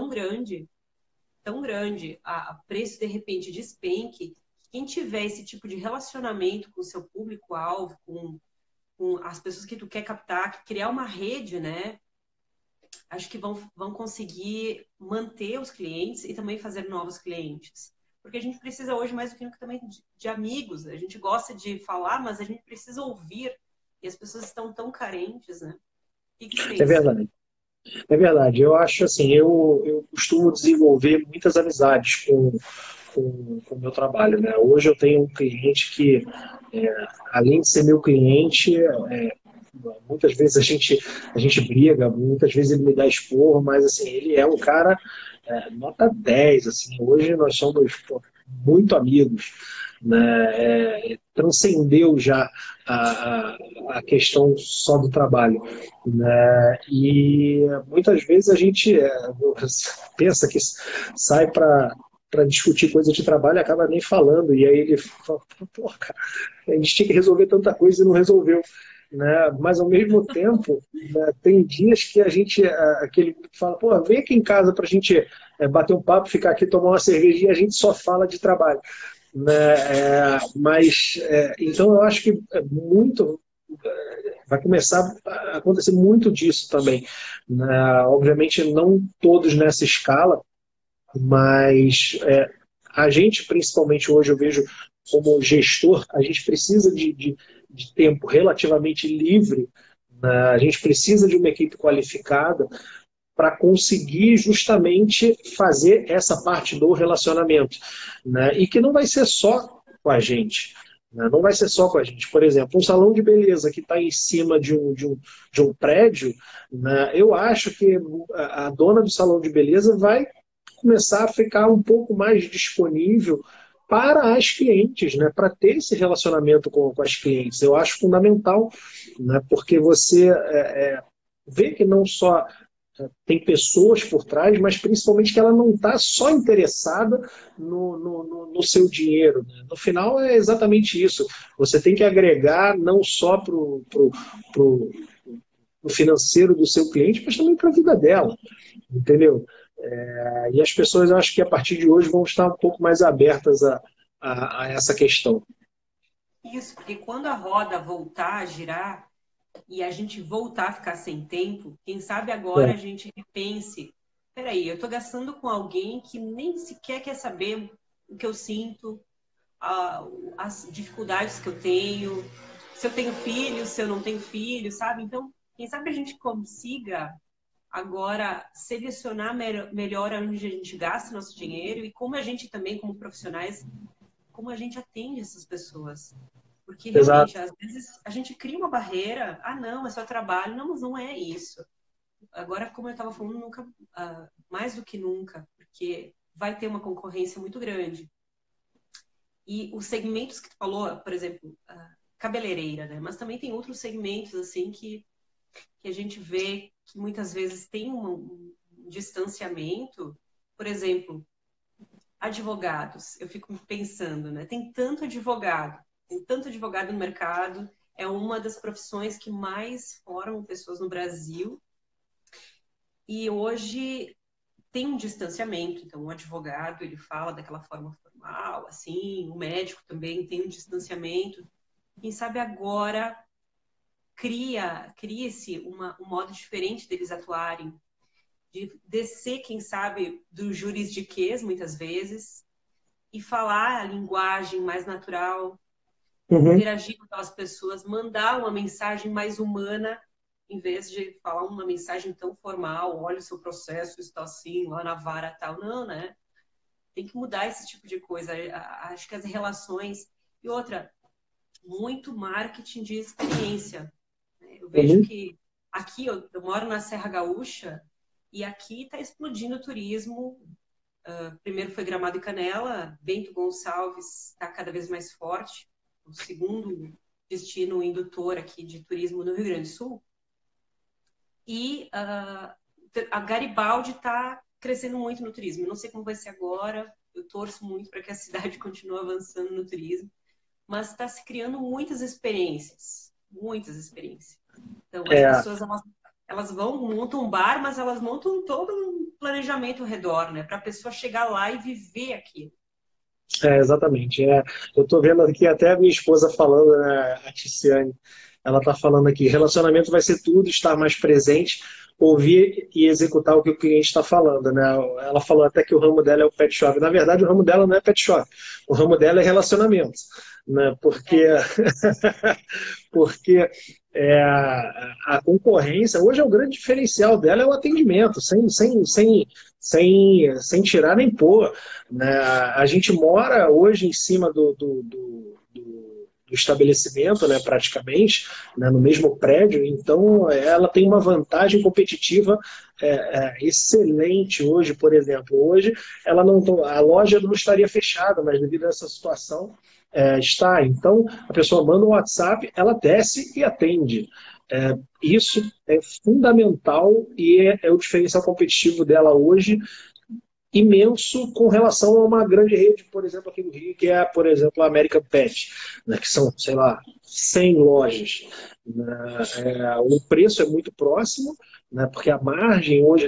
tão grande, a preço de repente despenque, quem tiver esse tipo de relacionamento com o seu público-alvo, com as pessoas que tu quer captar, criar uma rede, né? Acho que vão conseguir manter os clientes e também fazer novos clientes. Porque a gente precisa hoje mais do que nunca também de amigos. A gente gosta de falar, mas a gente precisa ouvir. E as pessoas estão tão carentes, né? O que tu É pensa? verdade. É verdade. Eu acho assim, eu costumo desenvolver muitas amizades com o meu trabalho, né? Hoje eu tenho um cliente que, além de ser meu cliente, muitas vezes a gente briga, muitas vezes ele me dá esporro, mas assim, ele é um cara nota 10 assim. Hoje nós somos, pô, muito amigos, né? Transcendeu já a questão só do trabalho, né? E muitas vezes a gente pensa que sai para discutir coisa de trabalho e acaba nem falando, e aí ele fala, pô, cara, a gente tinha que resolver tanta coisa e não resolveu, né? Mas ao mesmo tempo, né, tem dias que a gente, aquele fala, pô, vem aqui em casa para a gente bater um papo, ficar aqui, tomar uma cerveja e a gente só fala de trabalho, né? Então eu acho que muito vai começar a acontecer muito disso também, né? Obviamente não todos nessa escala, mas a gente, principalmente hoje, eu vejo como gestor, a gente precisa de tempo relativamente livre, né? A gente precisa de uma equipe qualificada para conseguir justamente fazer essa parte do relacionamento, né? E que não vai ser só com a gente. Né? Não vai ser só com a gente. Por exemplo, um salão de beleza que está em cima de um prédio, né? Eu acho que a dona do salão de beleza vai começar a ficar um pouco mais disponível para as clientes, né? Para ter esse relacionamento com as clientes. Eu acho fundamental, né? Porque você vê que não só tem pessoas por trás, mas principalmente que ela não está só interessada no seu dinheiro. Né? No final é exatamente isso. Você tem que agregar não só para o financeiro do seu cliente, mas também para a vida dela, entendeu? E as pessoas, eu acho que a partir de hoje vão estar um pouco mais abertas a essa questão. Isso, porque quando a roda voltar a girar, e a gente voltar a ficar sem tempo, quem sabe agora É, a gente repense, peraí, eu estou gastando com alguém que nem sequer quer saber o que eu sinto, as dificuldades que eu tenho, se eu tenho filho, se eu não tenho filho, sabe? Então, quem sabe a gente consiga agora selecionar melhor onde a gente gasta nosso dinheiro e como a gente também, como profissionais, como a gente atende essas pessoas. Porque exato. realmente, às vezes, a gente cria uma barreira. Ah, não, é só trabalho. Não, mas não é isso. Agora, como eu estava falando, nunca, mais do que nunca, porque vai ter uma concorrência muito grande. E os segmentos que tu falou, por exemplo, cabeleireira, né? Mas também tem outros segmentos, assim, que a gente vê que muitas vezes tem um distanciamento. Por exemplo, advogados, eu fico pensando, né? Tem tanto advogado no mercado, é uma das profissões que mais formam pessoas no Brasil. E hoje tem um distanciamento, então o advogado, ele fala daquela forma formal, assim, o médico também tem um distanciamento. Quem sabe agora cria-se um modo diferente deles atuarem, de descer, quem sabe, do juridiquês, muitas vezes, e falar a linguagem mais natural. Uhum. interagir com aquelas pessoas, mandar uma mensagem mais humana, em vez de falar uma mensagem tão formal, olha o seu processo está assim, lá na vara tal. Não, né? Tem que mudar esse tipo de coisa. Acho que as relações... E outra, muito marketing de experiência. Eu vejo Uhum. que aqui, eu moro na Serra Gaúcha, e aqui está explodindo o turismo. Primeiro foi Gramado e Canela, Bento Gonçalves está cada vez mais forte, o segundo destino indutor aqui de turismo no Rio Grande do Sul. E a Garibaldi está crescendo muito no turismo. Eu não sei como vai ser agora, eu torço muito para que a cidade continue avançando no turismo, mas está se criando muitas experiências, muitas experiências. Então, as É, pessoas, elas vão, montam um bar, mas elas montam todo um planejamento ao redor, né? Para a pessoa chegar lá e viver aquilo. exatamente. Eu estou vendo aqui até a minha esposa falando, né, a Ticiane, ela está falando aqui, relacionamento vai ser tudo, estar mais presente, ouvir e executar o que o cliente está falando, né? Ela falou até que o ramo dela é o pet shop. Na verdade, o ramo dela não é pet shop, o ramo dela é relacionamento, né? Porque, É, porque a concorrência, hoje é o grande diferencial dela é o atendimento, sem tirar nem pôr, né? A gente mora hoje em cima do estabelecimento, né, praticamente, né, no mesmo prédio, então ela tem uma vantagem competitiva excelente hoje, por exemplo. Hoje ela não, a loja não estaria fechada, mas devido a essa situação está. Então a pessoa manda um WhatsApp, ela desce e atende. Isso é fundamental e é o diferencial competitivo dela hoje imenso com relação a uma grande rede, por exemplo, aqui no Rio, que é, por exemplo, a American Pet, né, que são, sei lá, 100 lojas. Né, o preço é muito próximo, né, porque a margem hoje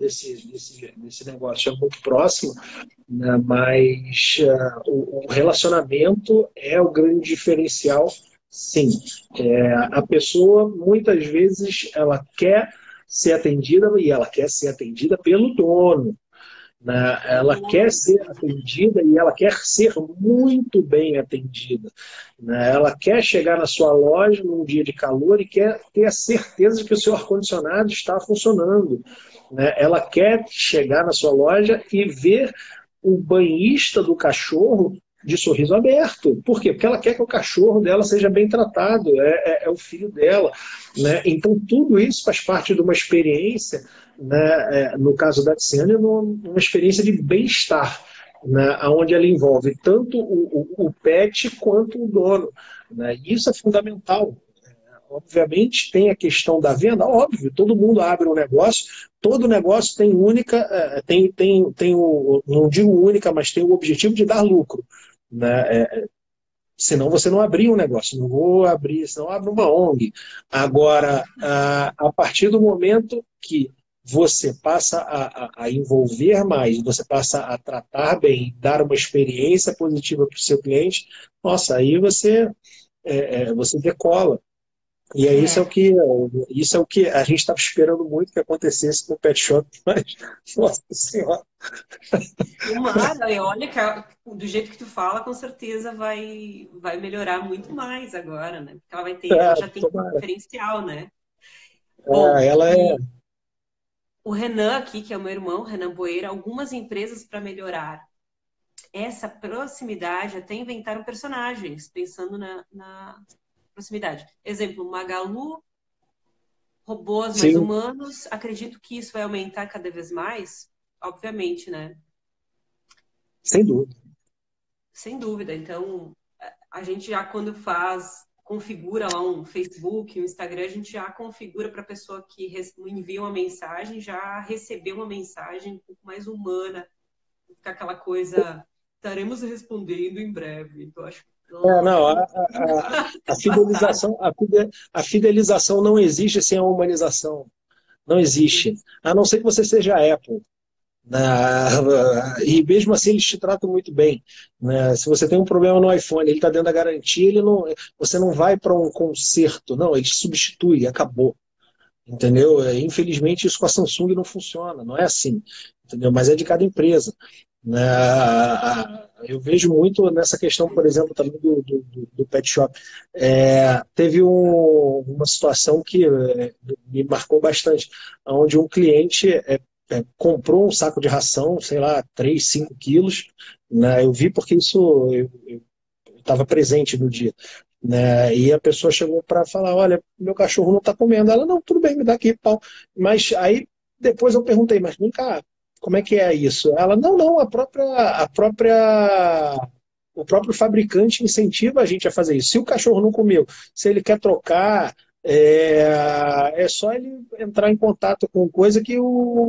desse negócio é muito próxima, né, mas o relacionamento é o grande diferencial, sim. A pessoa, muitas vezes, ela quer ser atendida e ela quer ser atendida pelo dono, né? Ela quer ser atendida e ela quer ser muito bem atendida, né? Ela quer chegar na sua loja num dia de calor e quer ter a certeza de que o seu ar-condicionado está funcionando, né? Ela quer chegar na sua loja e ver o banhista do cachorro de sorriso aberto. Por quê? Porque ela quer que o cachorro dela seja bem tratado, é o filho dela, né? Então, tudo isso faz parte de uma experiência, né? No caso da Tiziane, uma experiência de bem-estar, né? Onde ela envolve tanto o pet quanto o dono. Né? E isso é fundamental. Obviamente tem a questão da venda, óbvio, todo mundo abre um negócio, todo negócio tem única, tem o, não digo única, mas tem o objetivo de dar lucro. Né? Senão você não abria um negócio, não vou abrir, senão abre uma ONG. Agora, a partir do momento que você passa a envolver mais, você passa a tratar bem, dar uma experiência positiva para o seu cliente, nossa, aí você decola. E aí é. isso é o que a gente estava esperando muito que acontecesse com o Pet Shop, mas, nossa senhora. Tomara, e olha que do jeito que tu fala, com certeza vai melhorar muito mais agora, né? Porque ela já tem um Tomara. diferencial, né? Bom, Ela é. e o Renan aqui, que é o meu irmão, Renan Boeira, algumas empresas para melhorar essa proximidade até inventaram personagens, pensando na proximidade. Exemplo, Magalu, robôs mais Sim, humanos. Acredito que isso vai aumentar cada vez mais, obviamente, né? sem dúvida. Sem dúvida. Então, a gente já quando configura lá um Facebook, um Instagram, a gente já configura para a pessoa que envia uma mensagem, já receber uma mensagem um pouco mais humana, ficar aquela coisa, estaremos respondendo em breve. Então, acho que Não, a passado. fidelização, a fidelização não existe sem a humanização. Não existe. A não ser que você seja a Apple. Né? E mesmo assim eles te tratam muito bem. Né? Se você tem um problema no iPhone, ele está dentro da garantia, você não vai para um conserto, não, ele te substitui, acabou. Entendeu? Infelizmente isso com a Samsung não funciona, não é assim. Entendeu? Mas é de cada empresa. né? Eu vejo muito nessa questão, por exemplo, também do pet shop. Teve uma situação que me marcou bastante, onde um cliente comprou um saco de ração, sei lá, 3 5 quilos, né? Eu vi porque eu estava presente no dia. Né? E a pessoa chegou para falar, olha, meu cachorro não está comendo. Ela, não, tudo bem, me dá aqui, pau. Mas aí depois eu perguntei, mas vem cá, como é que é isso? Ela, não, não, o próprio fabricante incentiva a gente a fazer isso. Se o cachorro não comeu, se ele quer trocar, é só ele entrar em contato com coisa que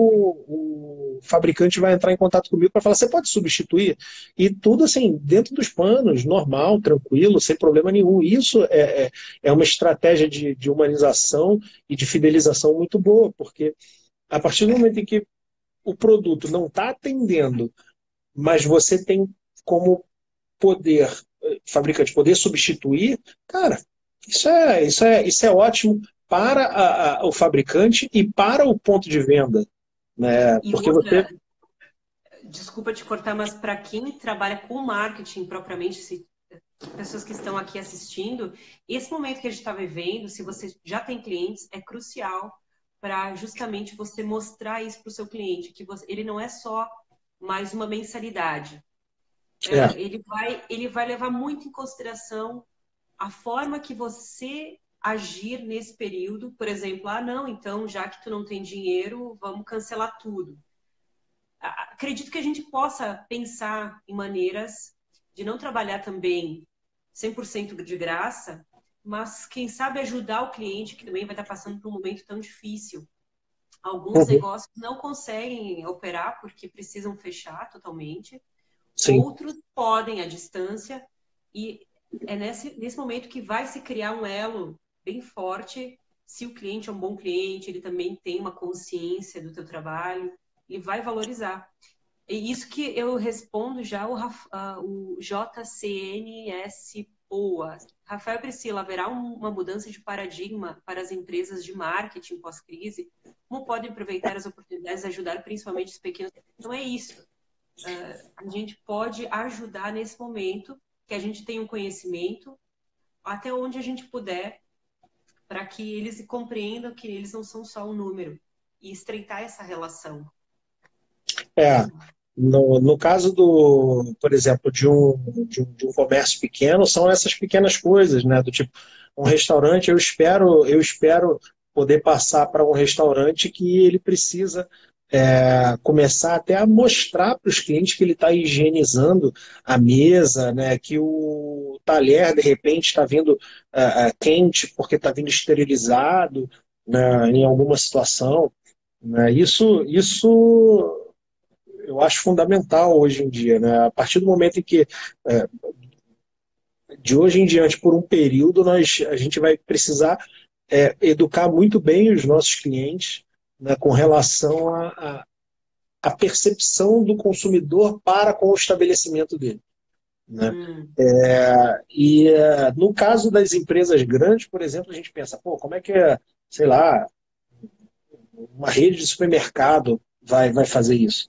o fabricante vai entrar em contato comigo para falar, você pode substituir? E tudo assim, dentro dos panos, normal, tranquilo, sem problema nenhum. Isso é uma estratégia de humanização e de fidelização muito boa, porque a partir do momento em que o produto não está atendendo, mas você tem como poder, fabricante, poder substituir, cara, isso é ótimo para o fabricante e para o ponto de venda. Né? E Porque você. outra, desculpa te cortar, mas para quem trabalha com marketing propriamente, se pessoas que estão aqui assistindo, esse momento que a gente está vivendo, se você já tem clientes, é crucial para justamente você mostrar isso para o seu cliente, que ele não é só mais uma mensalidade. É, Ele vai levar muito em consideração a forma que você agir nesse período. Por exemplo, não, então, já que tu não tem dinheiro, vamos cancelar tudo. Acredito que a gente possa pensar em maneiras de não trabalhar também 100% de graça, mas quem sabe ajudar o cliente que também vai estar passando por um momento tão difícil. Alguns uhum, negócios não conseguem operar porque precisam fechar totalmente, sim. outros podem à distância, e é nesse momento que vai se criar um elo bem forte. Se o cliente é um bom cliente, ele também tem uma consciência do teu trabalho, ele vai valorizar. E isso que eu respondo já o JCNS POA. Rafael e Priscila, haverá uma mudança de paradigma para as empresas de marketing pós-crise? Como podem aproveitar as oportunidades de ajudar principalmente os pequenos? Então é isso. A gente pode ajudar nesse momento, que a gente tem um conhecimento, até onde a gente puder, para que eles compreendam que eles não são só um número, e estreitar essa relação. É, no caso por exemplo, de um comércio pequeno, são essas pequenas coisas, né? Do tipo, um restaurante, eu espero poder passar para um restaurante que ele precisa começar até a mostrar para os clientes que ele está higienizando a mesa, né? Que o talher, de repente, está vindo quente porque está vindo esterilizado, né? Em alguma situação. Né? Isso eu acho fundamental hoje em dia, né? A partir do momento em que, é, de hoje em diante, por um período, a gente vai precisar educar muito bem os nossos clientes, né, com relação à percepção do consumidor para com o estabelecimento dele. Né? Hum. No caso das empresas grandes, por exemplo, a gente pensa, pô, como é que sei lá, uma rede de supermercado vai fazer isso?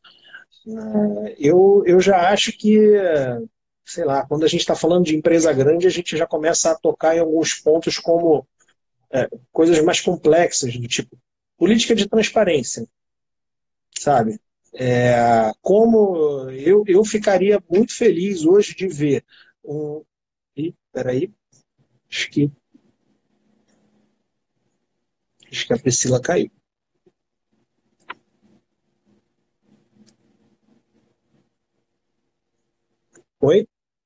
Eu já acho que, sei lá, quando a gente está falando de empresa grande, a gente já começa a tocar em alguns pontos como coisas mais complexas, do tipo política de transparência, sabe? Como eu ficaria muito feliz hoje de ver um. Ih, peraí, acho que, acho que a Priscila caiu. Oi?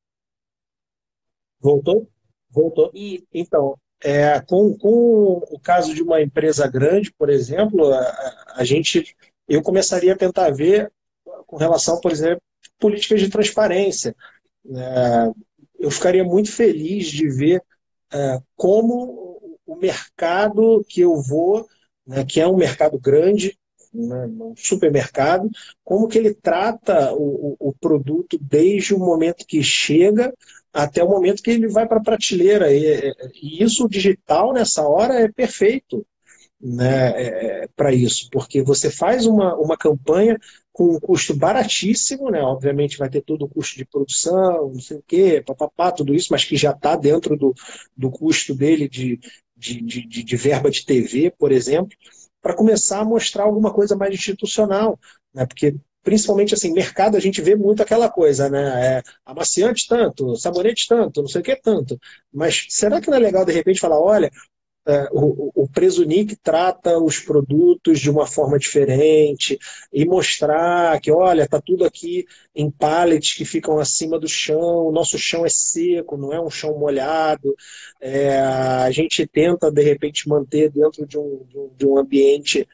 Voltou? Voltou. E Então, com o caso de uma empresa grande, por exemplo, eu começaria a tentar ver com relação, por exemplo, políticas de transparência. É, eu ficaria muito feliz de ver como o mercado que eu vou, né, que é um mercado grande, né, um supermercado, como que ele trata o produto desde o momento que chega até o momento que ele vai para a prateleira. E isso, o digital, nessa hora, é perfeito, né, para isso, porque você faz uma campanha com um custo baratíssimo, né? Obviamente vai ter todo o custo de produção, não sei o quê, papapá, tudo isso, mas que já está dentro do custo dele de verba de TV, por exemplo, para começar a mostrar alguma coisa mais institucional, né? Porque principalmente assim, mercado a gente vê muito aquela coisa, né? Amaciante tanto, sabonete tanto, não sei o que tanto. Mas será que não é legal de repente falar, olha, o Presunic trata os produtos de uma forma diferente e mostrar que, olha, está tudo aqui em pallets que ficam acima do chão, o nosso chão é seco, não é um chão molhado, a gente tenta, de repente, manter dentro de um ambiente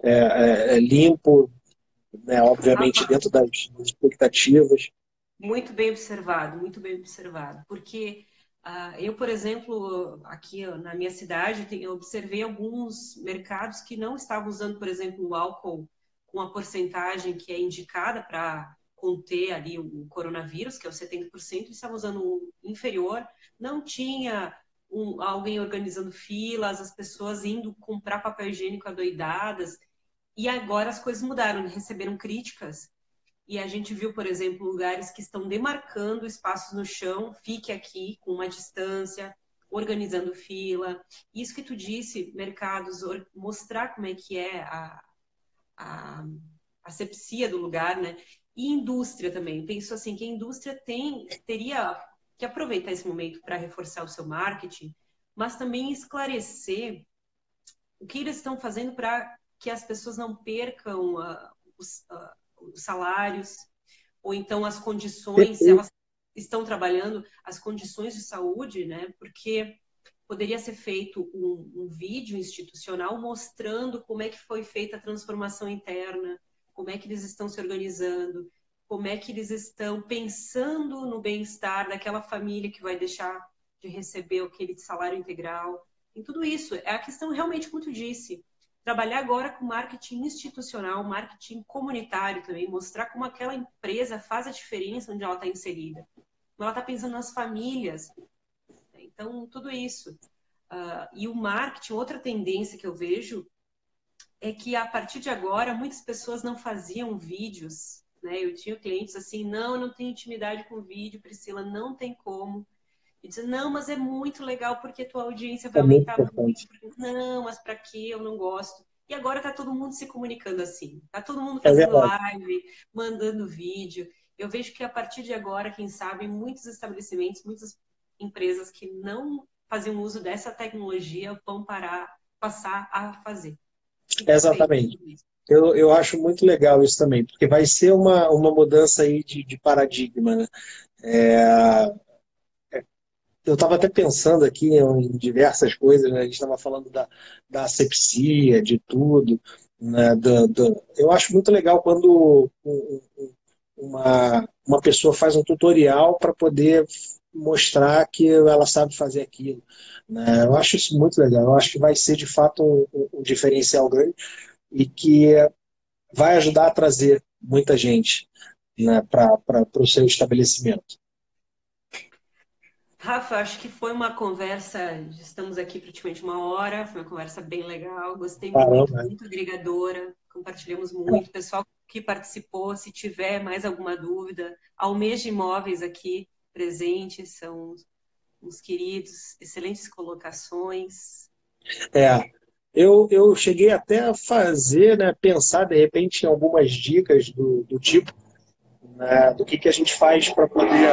limpo, né, obviamente Rafa, dentro das expectativas. muito bem observado, muito bem observado. Porque eu, por exemplo, aqui na minha cidade, eu observei alguns mercados que não estavam usando, por exemplo, o álcool com a porcentagem que é indicada para conter ali o coronavírus, que é o 70%, eles estavam usando o inferior, não tinha alguém organizando filas, as pessoas indo comprar papel higiênico adoidadas, e agora as coisas mudaram, receberam críticas. E a gente viu, por exemplo, lugares que estão demarcando espaços no chão, fique aqui com uma distância, organizando fila. Isso que tu disse, mercados, mostrar como é que é a asepsia do lugar, né? E indústria também. Penso assim, que a indústria teria que aproveitar esse momento para reforçar o seu marketing, mas também esclarecer o que eles estão fazendo para que as pessoas não percam os salários, ou então as condições, se elas estão trabalhando, as condições de saúde, né? Porque poderia ser feito um vídeo institucional mostrando como é que foi feita a transformação interna, como é que eles estão se organizando, como é que eles estão pensando no bem-estar daquela família que vai deixar de receber aquele salário integral. Em tudo isso, é a questão realmente, como tu disse, trabalhar agora com marketing institucional, marketing comunitário também, mostrar como aquela empresa faz a diferença onde ela está inserida. Como ela está pensando nas famílias. Então, tudo isso. E o marketing, outra tendência que eu vejo é que a partir de agora muitas pessoas não faziam vídeos, né? Eu tinha clientes assim, não, eu não tenho intimidade com vídeo, Priscila, não tem como. E dizer, não, mas é muito legal porque tua audiência vai É muito aumentar muito. importante. Não, mas para quê? Eu não gosto. E agora tá todo mundo se comunicando assim. Tá todo mundo É fazendo verdade. live, mandando vídeo. Eu vejo que a partir de agora, quem sabe, muitos estabelecimentos, muitas empresas que não faziam uso dessa tecnologia vão passar a fazer. O que que tu pensa Exatamente. sobre isso? Eu acho muito legal isso também, porque vai ser uma mudança aí de paradigma, né? É, eu estava até pensando aqui em diversas coisas, né? A gente estava falando da asepsia, de tudo, né? Eu acho muito legal quando uma pessoa faz um tutorial para poder mostrar que ela sabe fazer aquilo, né? Eu acho isso muito legal. Eu acho que vai ser de fato um diferencial grande e que vai ajudar a trazer muita gente, né, para o seu estabelecimento. Rafa, acho que foi uma conversa, estamos aqui praticamente uma hora, foi uma conversa bem legal, gostei muito, Caramba. muito agregadora, compartilhamos muito. Pessoal que participou, se tiver mais alguma dúvida, Almeja Imóveis aqui presentes, são uns queridos, excelentes colocações. É, eu cheguei até a fazer, né, pensar de repente em algumas dicas do tipo, né, do que a gente faz para poder,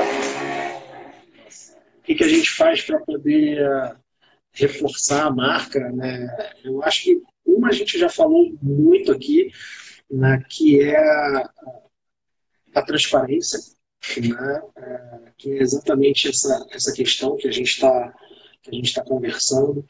o que a gente faz para poder reforçar a marca, né? Eu acho que uma a gente já falou muito aqui, né, que é a transparência, né, que é exatamente essa questão que a gente está conversando.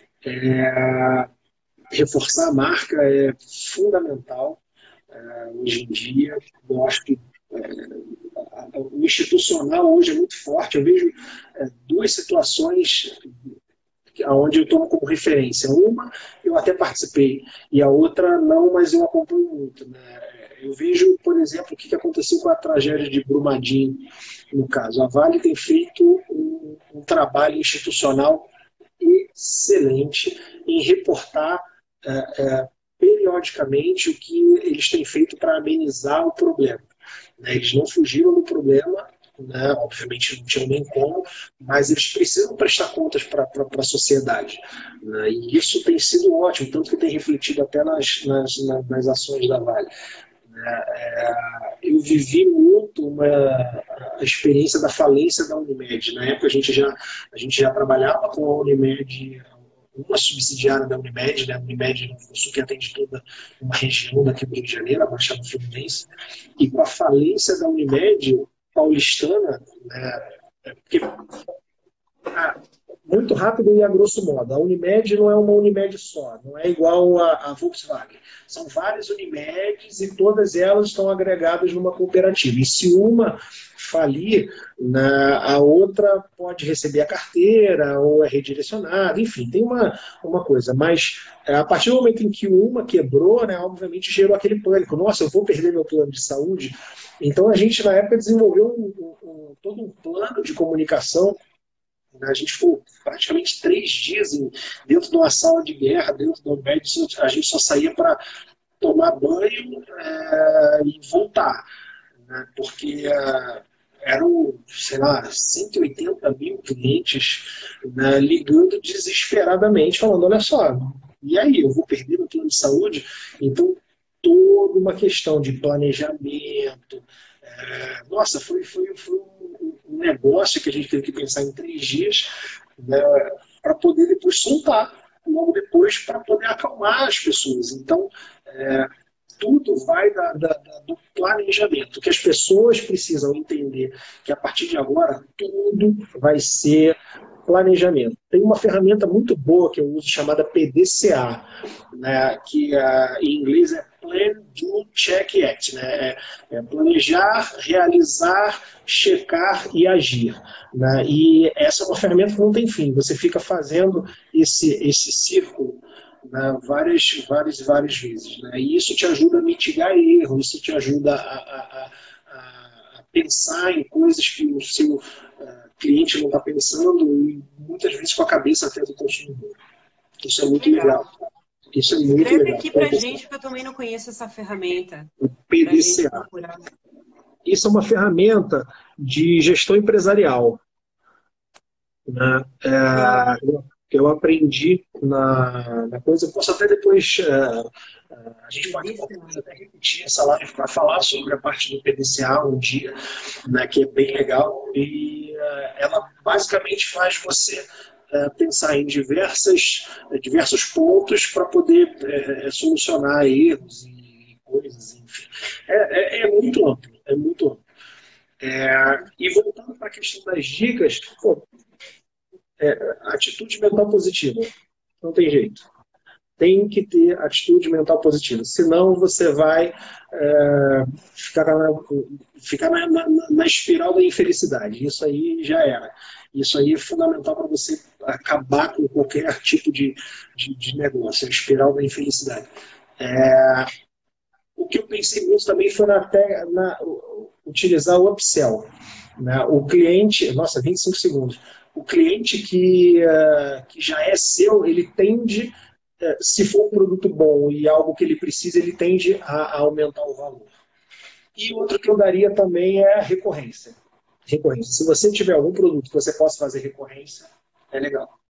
Reforçar a marca é fundamental hoje em dia. Eu acho que o institucional hoje é muito forte. Eu vejo duas situações onde eu tomo como referência. Uma eu até participei e a outra não, mas eu acompanho muito. Né? Eu vejo, por exemplo, o que aconteceu com a tragédia de Brumadinho, no caso. A Vale tem feito um trabalho institucional excelente em reportar periodicamente o que eles têm feito para amenizar o problema. Né? Eles não fugiram do problema, né? Obviamente não tinham nem como, mas eles precisam prestar contas para a sociedade. Né? E isso tem sido ótimo, tanto que tem refletido até nas ações da Vale. Eu vivi muito a experiência da falência da Unimed. Na época a gente já trabalhava com a Unimed, uma subsidiária da Unimed, né? A Unimed no Sul, que atende toda uma região daqui do Rio de Janeiro, a Baixada Fluminense, e com a falência da Unimed paulistana, né? Porque muito rápido e a grosso modo. A Unimed não é uma Unimed só, não é igual a Volkswagen. São várias Unimeds e todas elas estão agregadas numa cooperativa. E se uma falir, a outra pode receber a carteira ou é redirecionada, enfim, tem uma coisa. Mas a partir do momento em que uma quebrou, né, obviamente gerou aquele pânico. Nossa, eu vou perder meu plano de saúde. Então a gente, na época, desenvolveu todo um plano de comunicação. A gente ficou praticamente 3 dias dentro de uma sala de guerra, dentro do médico, a gente só saía para tomar banho e voltar. Né? Porque eram, sei lá, 180 mil clientes, né, ligando desesperadamente, falando, olha só, e aí, eu vou perder meu plano de saúde? Então, toda uma questão de planejamento. Nossa, foi um negócio que a gente teve que pensar em 3 dias, né, para poder depois soltar, logo depois para poder acalmar as pessoas. Então, tudo vai do planejamento, que as pessoas precisam entender que a partir de agora tudo vai ser planejamento. Tem uma ferramenta muito boa que eu uso chamada PDCA, né, que em inglês é Plan, Do, Check, Act. Né, planejar, realizar, checar e agir. Né, e essa é uma ferramenta que não tem fim. Você fica fazendo esse círculo, né, várias vezes. Né, e isso te ajuda a mitigar erros, isso te ajuda a pensar em coisas que o seu cliente não está pensando e muitas vezes com a cabeça até do consumidor. Isso é muito legal. Isso é muito Escreve legal. aqui pra gente, que eu também não conheço essa ferramenta. O PDCA. Isso é uma ferramenta de gestão empresarial. Né? Eu aprendi na coisa. Eu posso até depois. A gente pode até repetir essa live para falar sobre a parte do PDCA um dia, né, que é bem legal. E ela basicamente faz você pensar em diversos pontos para poder solucionar erros e coisas, enfim. É muito amplo, é muito amplo. E voltando para a questão das dicas, atitude mental positiva. Não tem jeito. Tem que ter atitude mental positiva. Senão você vai ficar na espiral da infelicidade. Isso aí já era. Isso aí é fundamental para você acabar com qualquer tipo de negócio, a espiral da infelicidade. O que eu pensei muito também foi utilizar o upsell. Né? O cliente, nossa, 25 segundos. O cliente que já é seu, ele tende, se for um produto bom e algo que ele precisa, ele tende a aumentar o valor. E outro que eu daria também é a recorrência. Se você tiver algum produto que você possa fazer recorrência, é legal.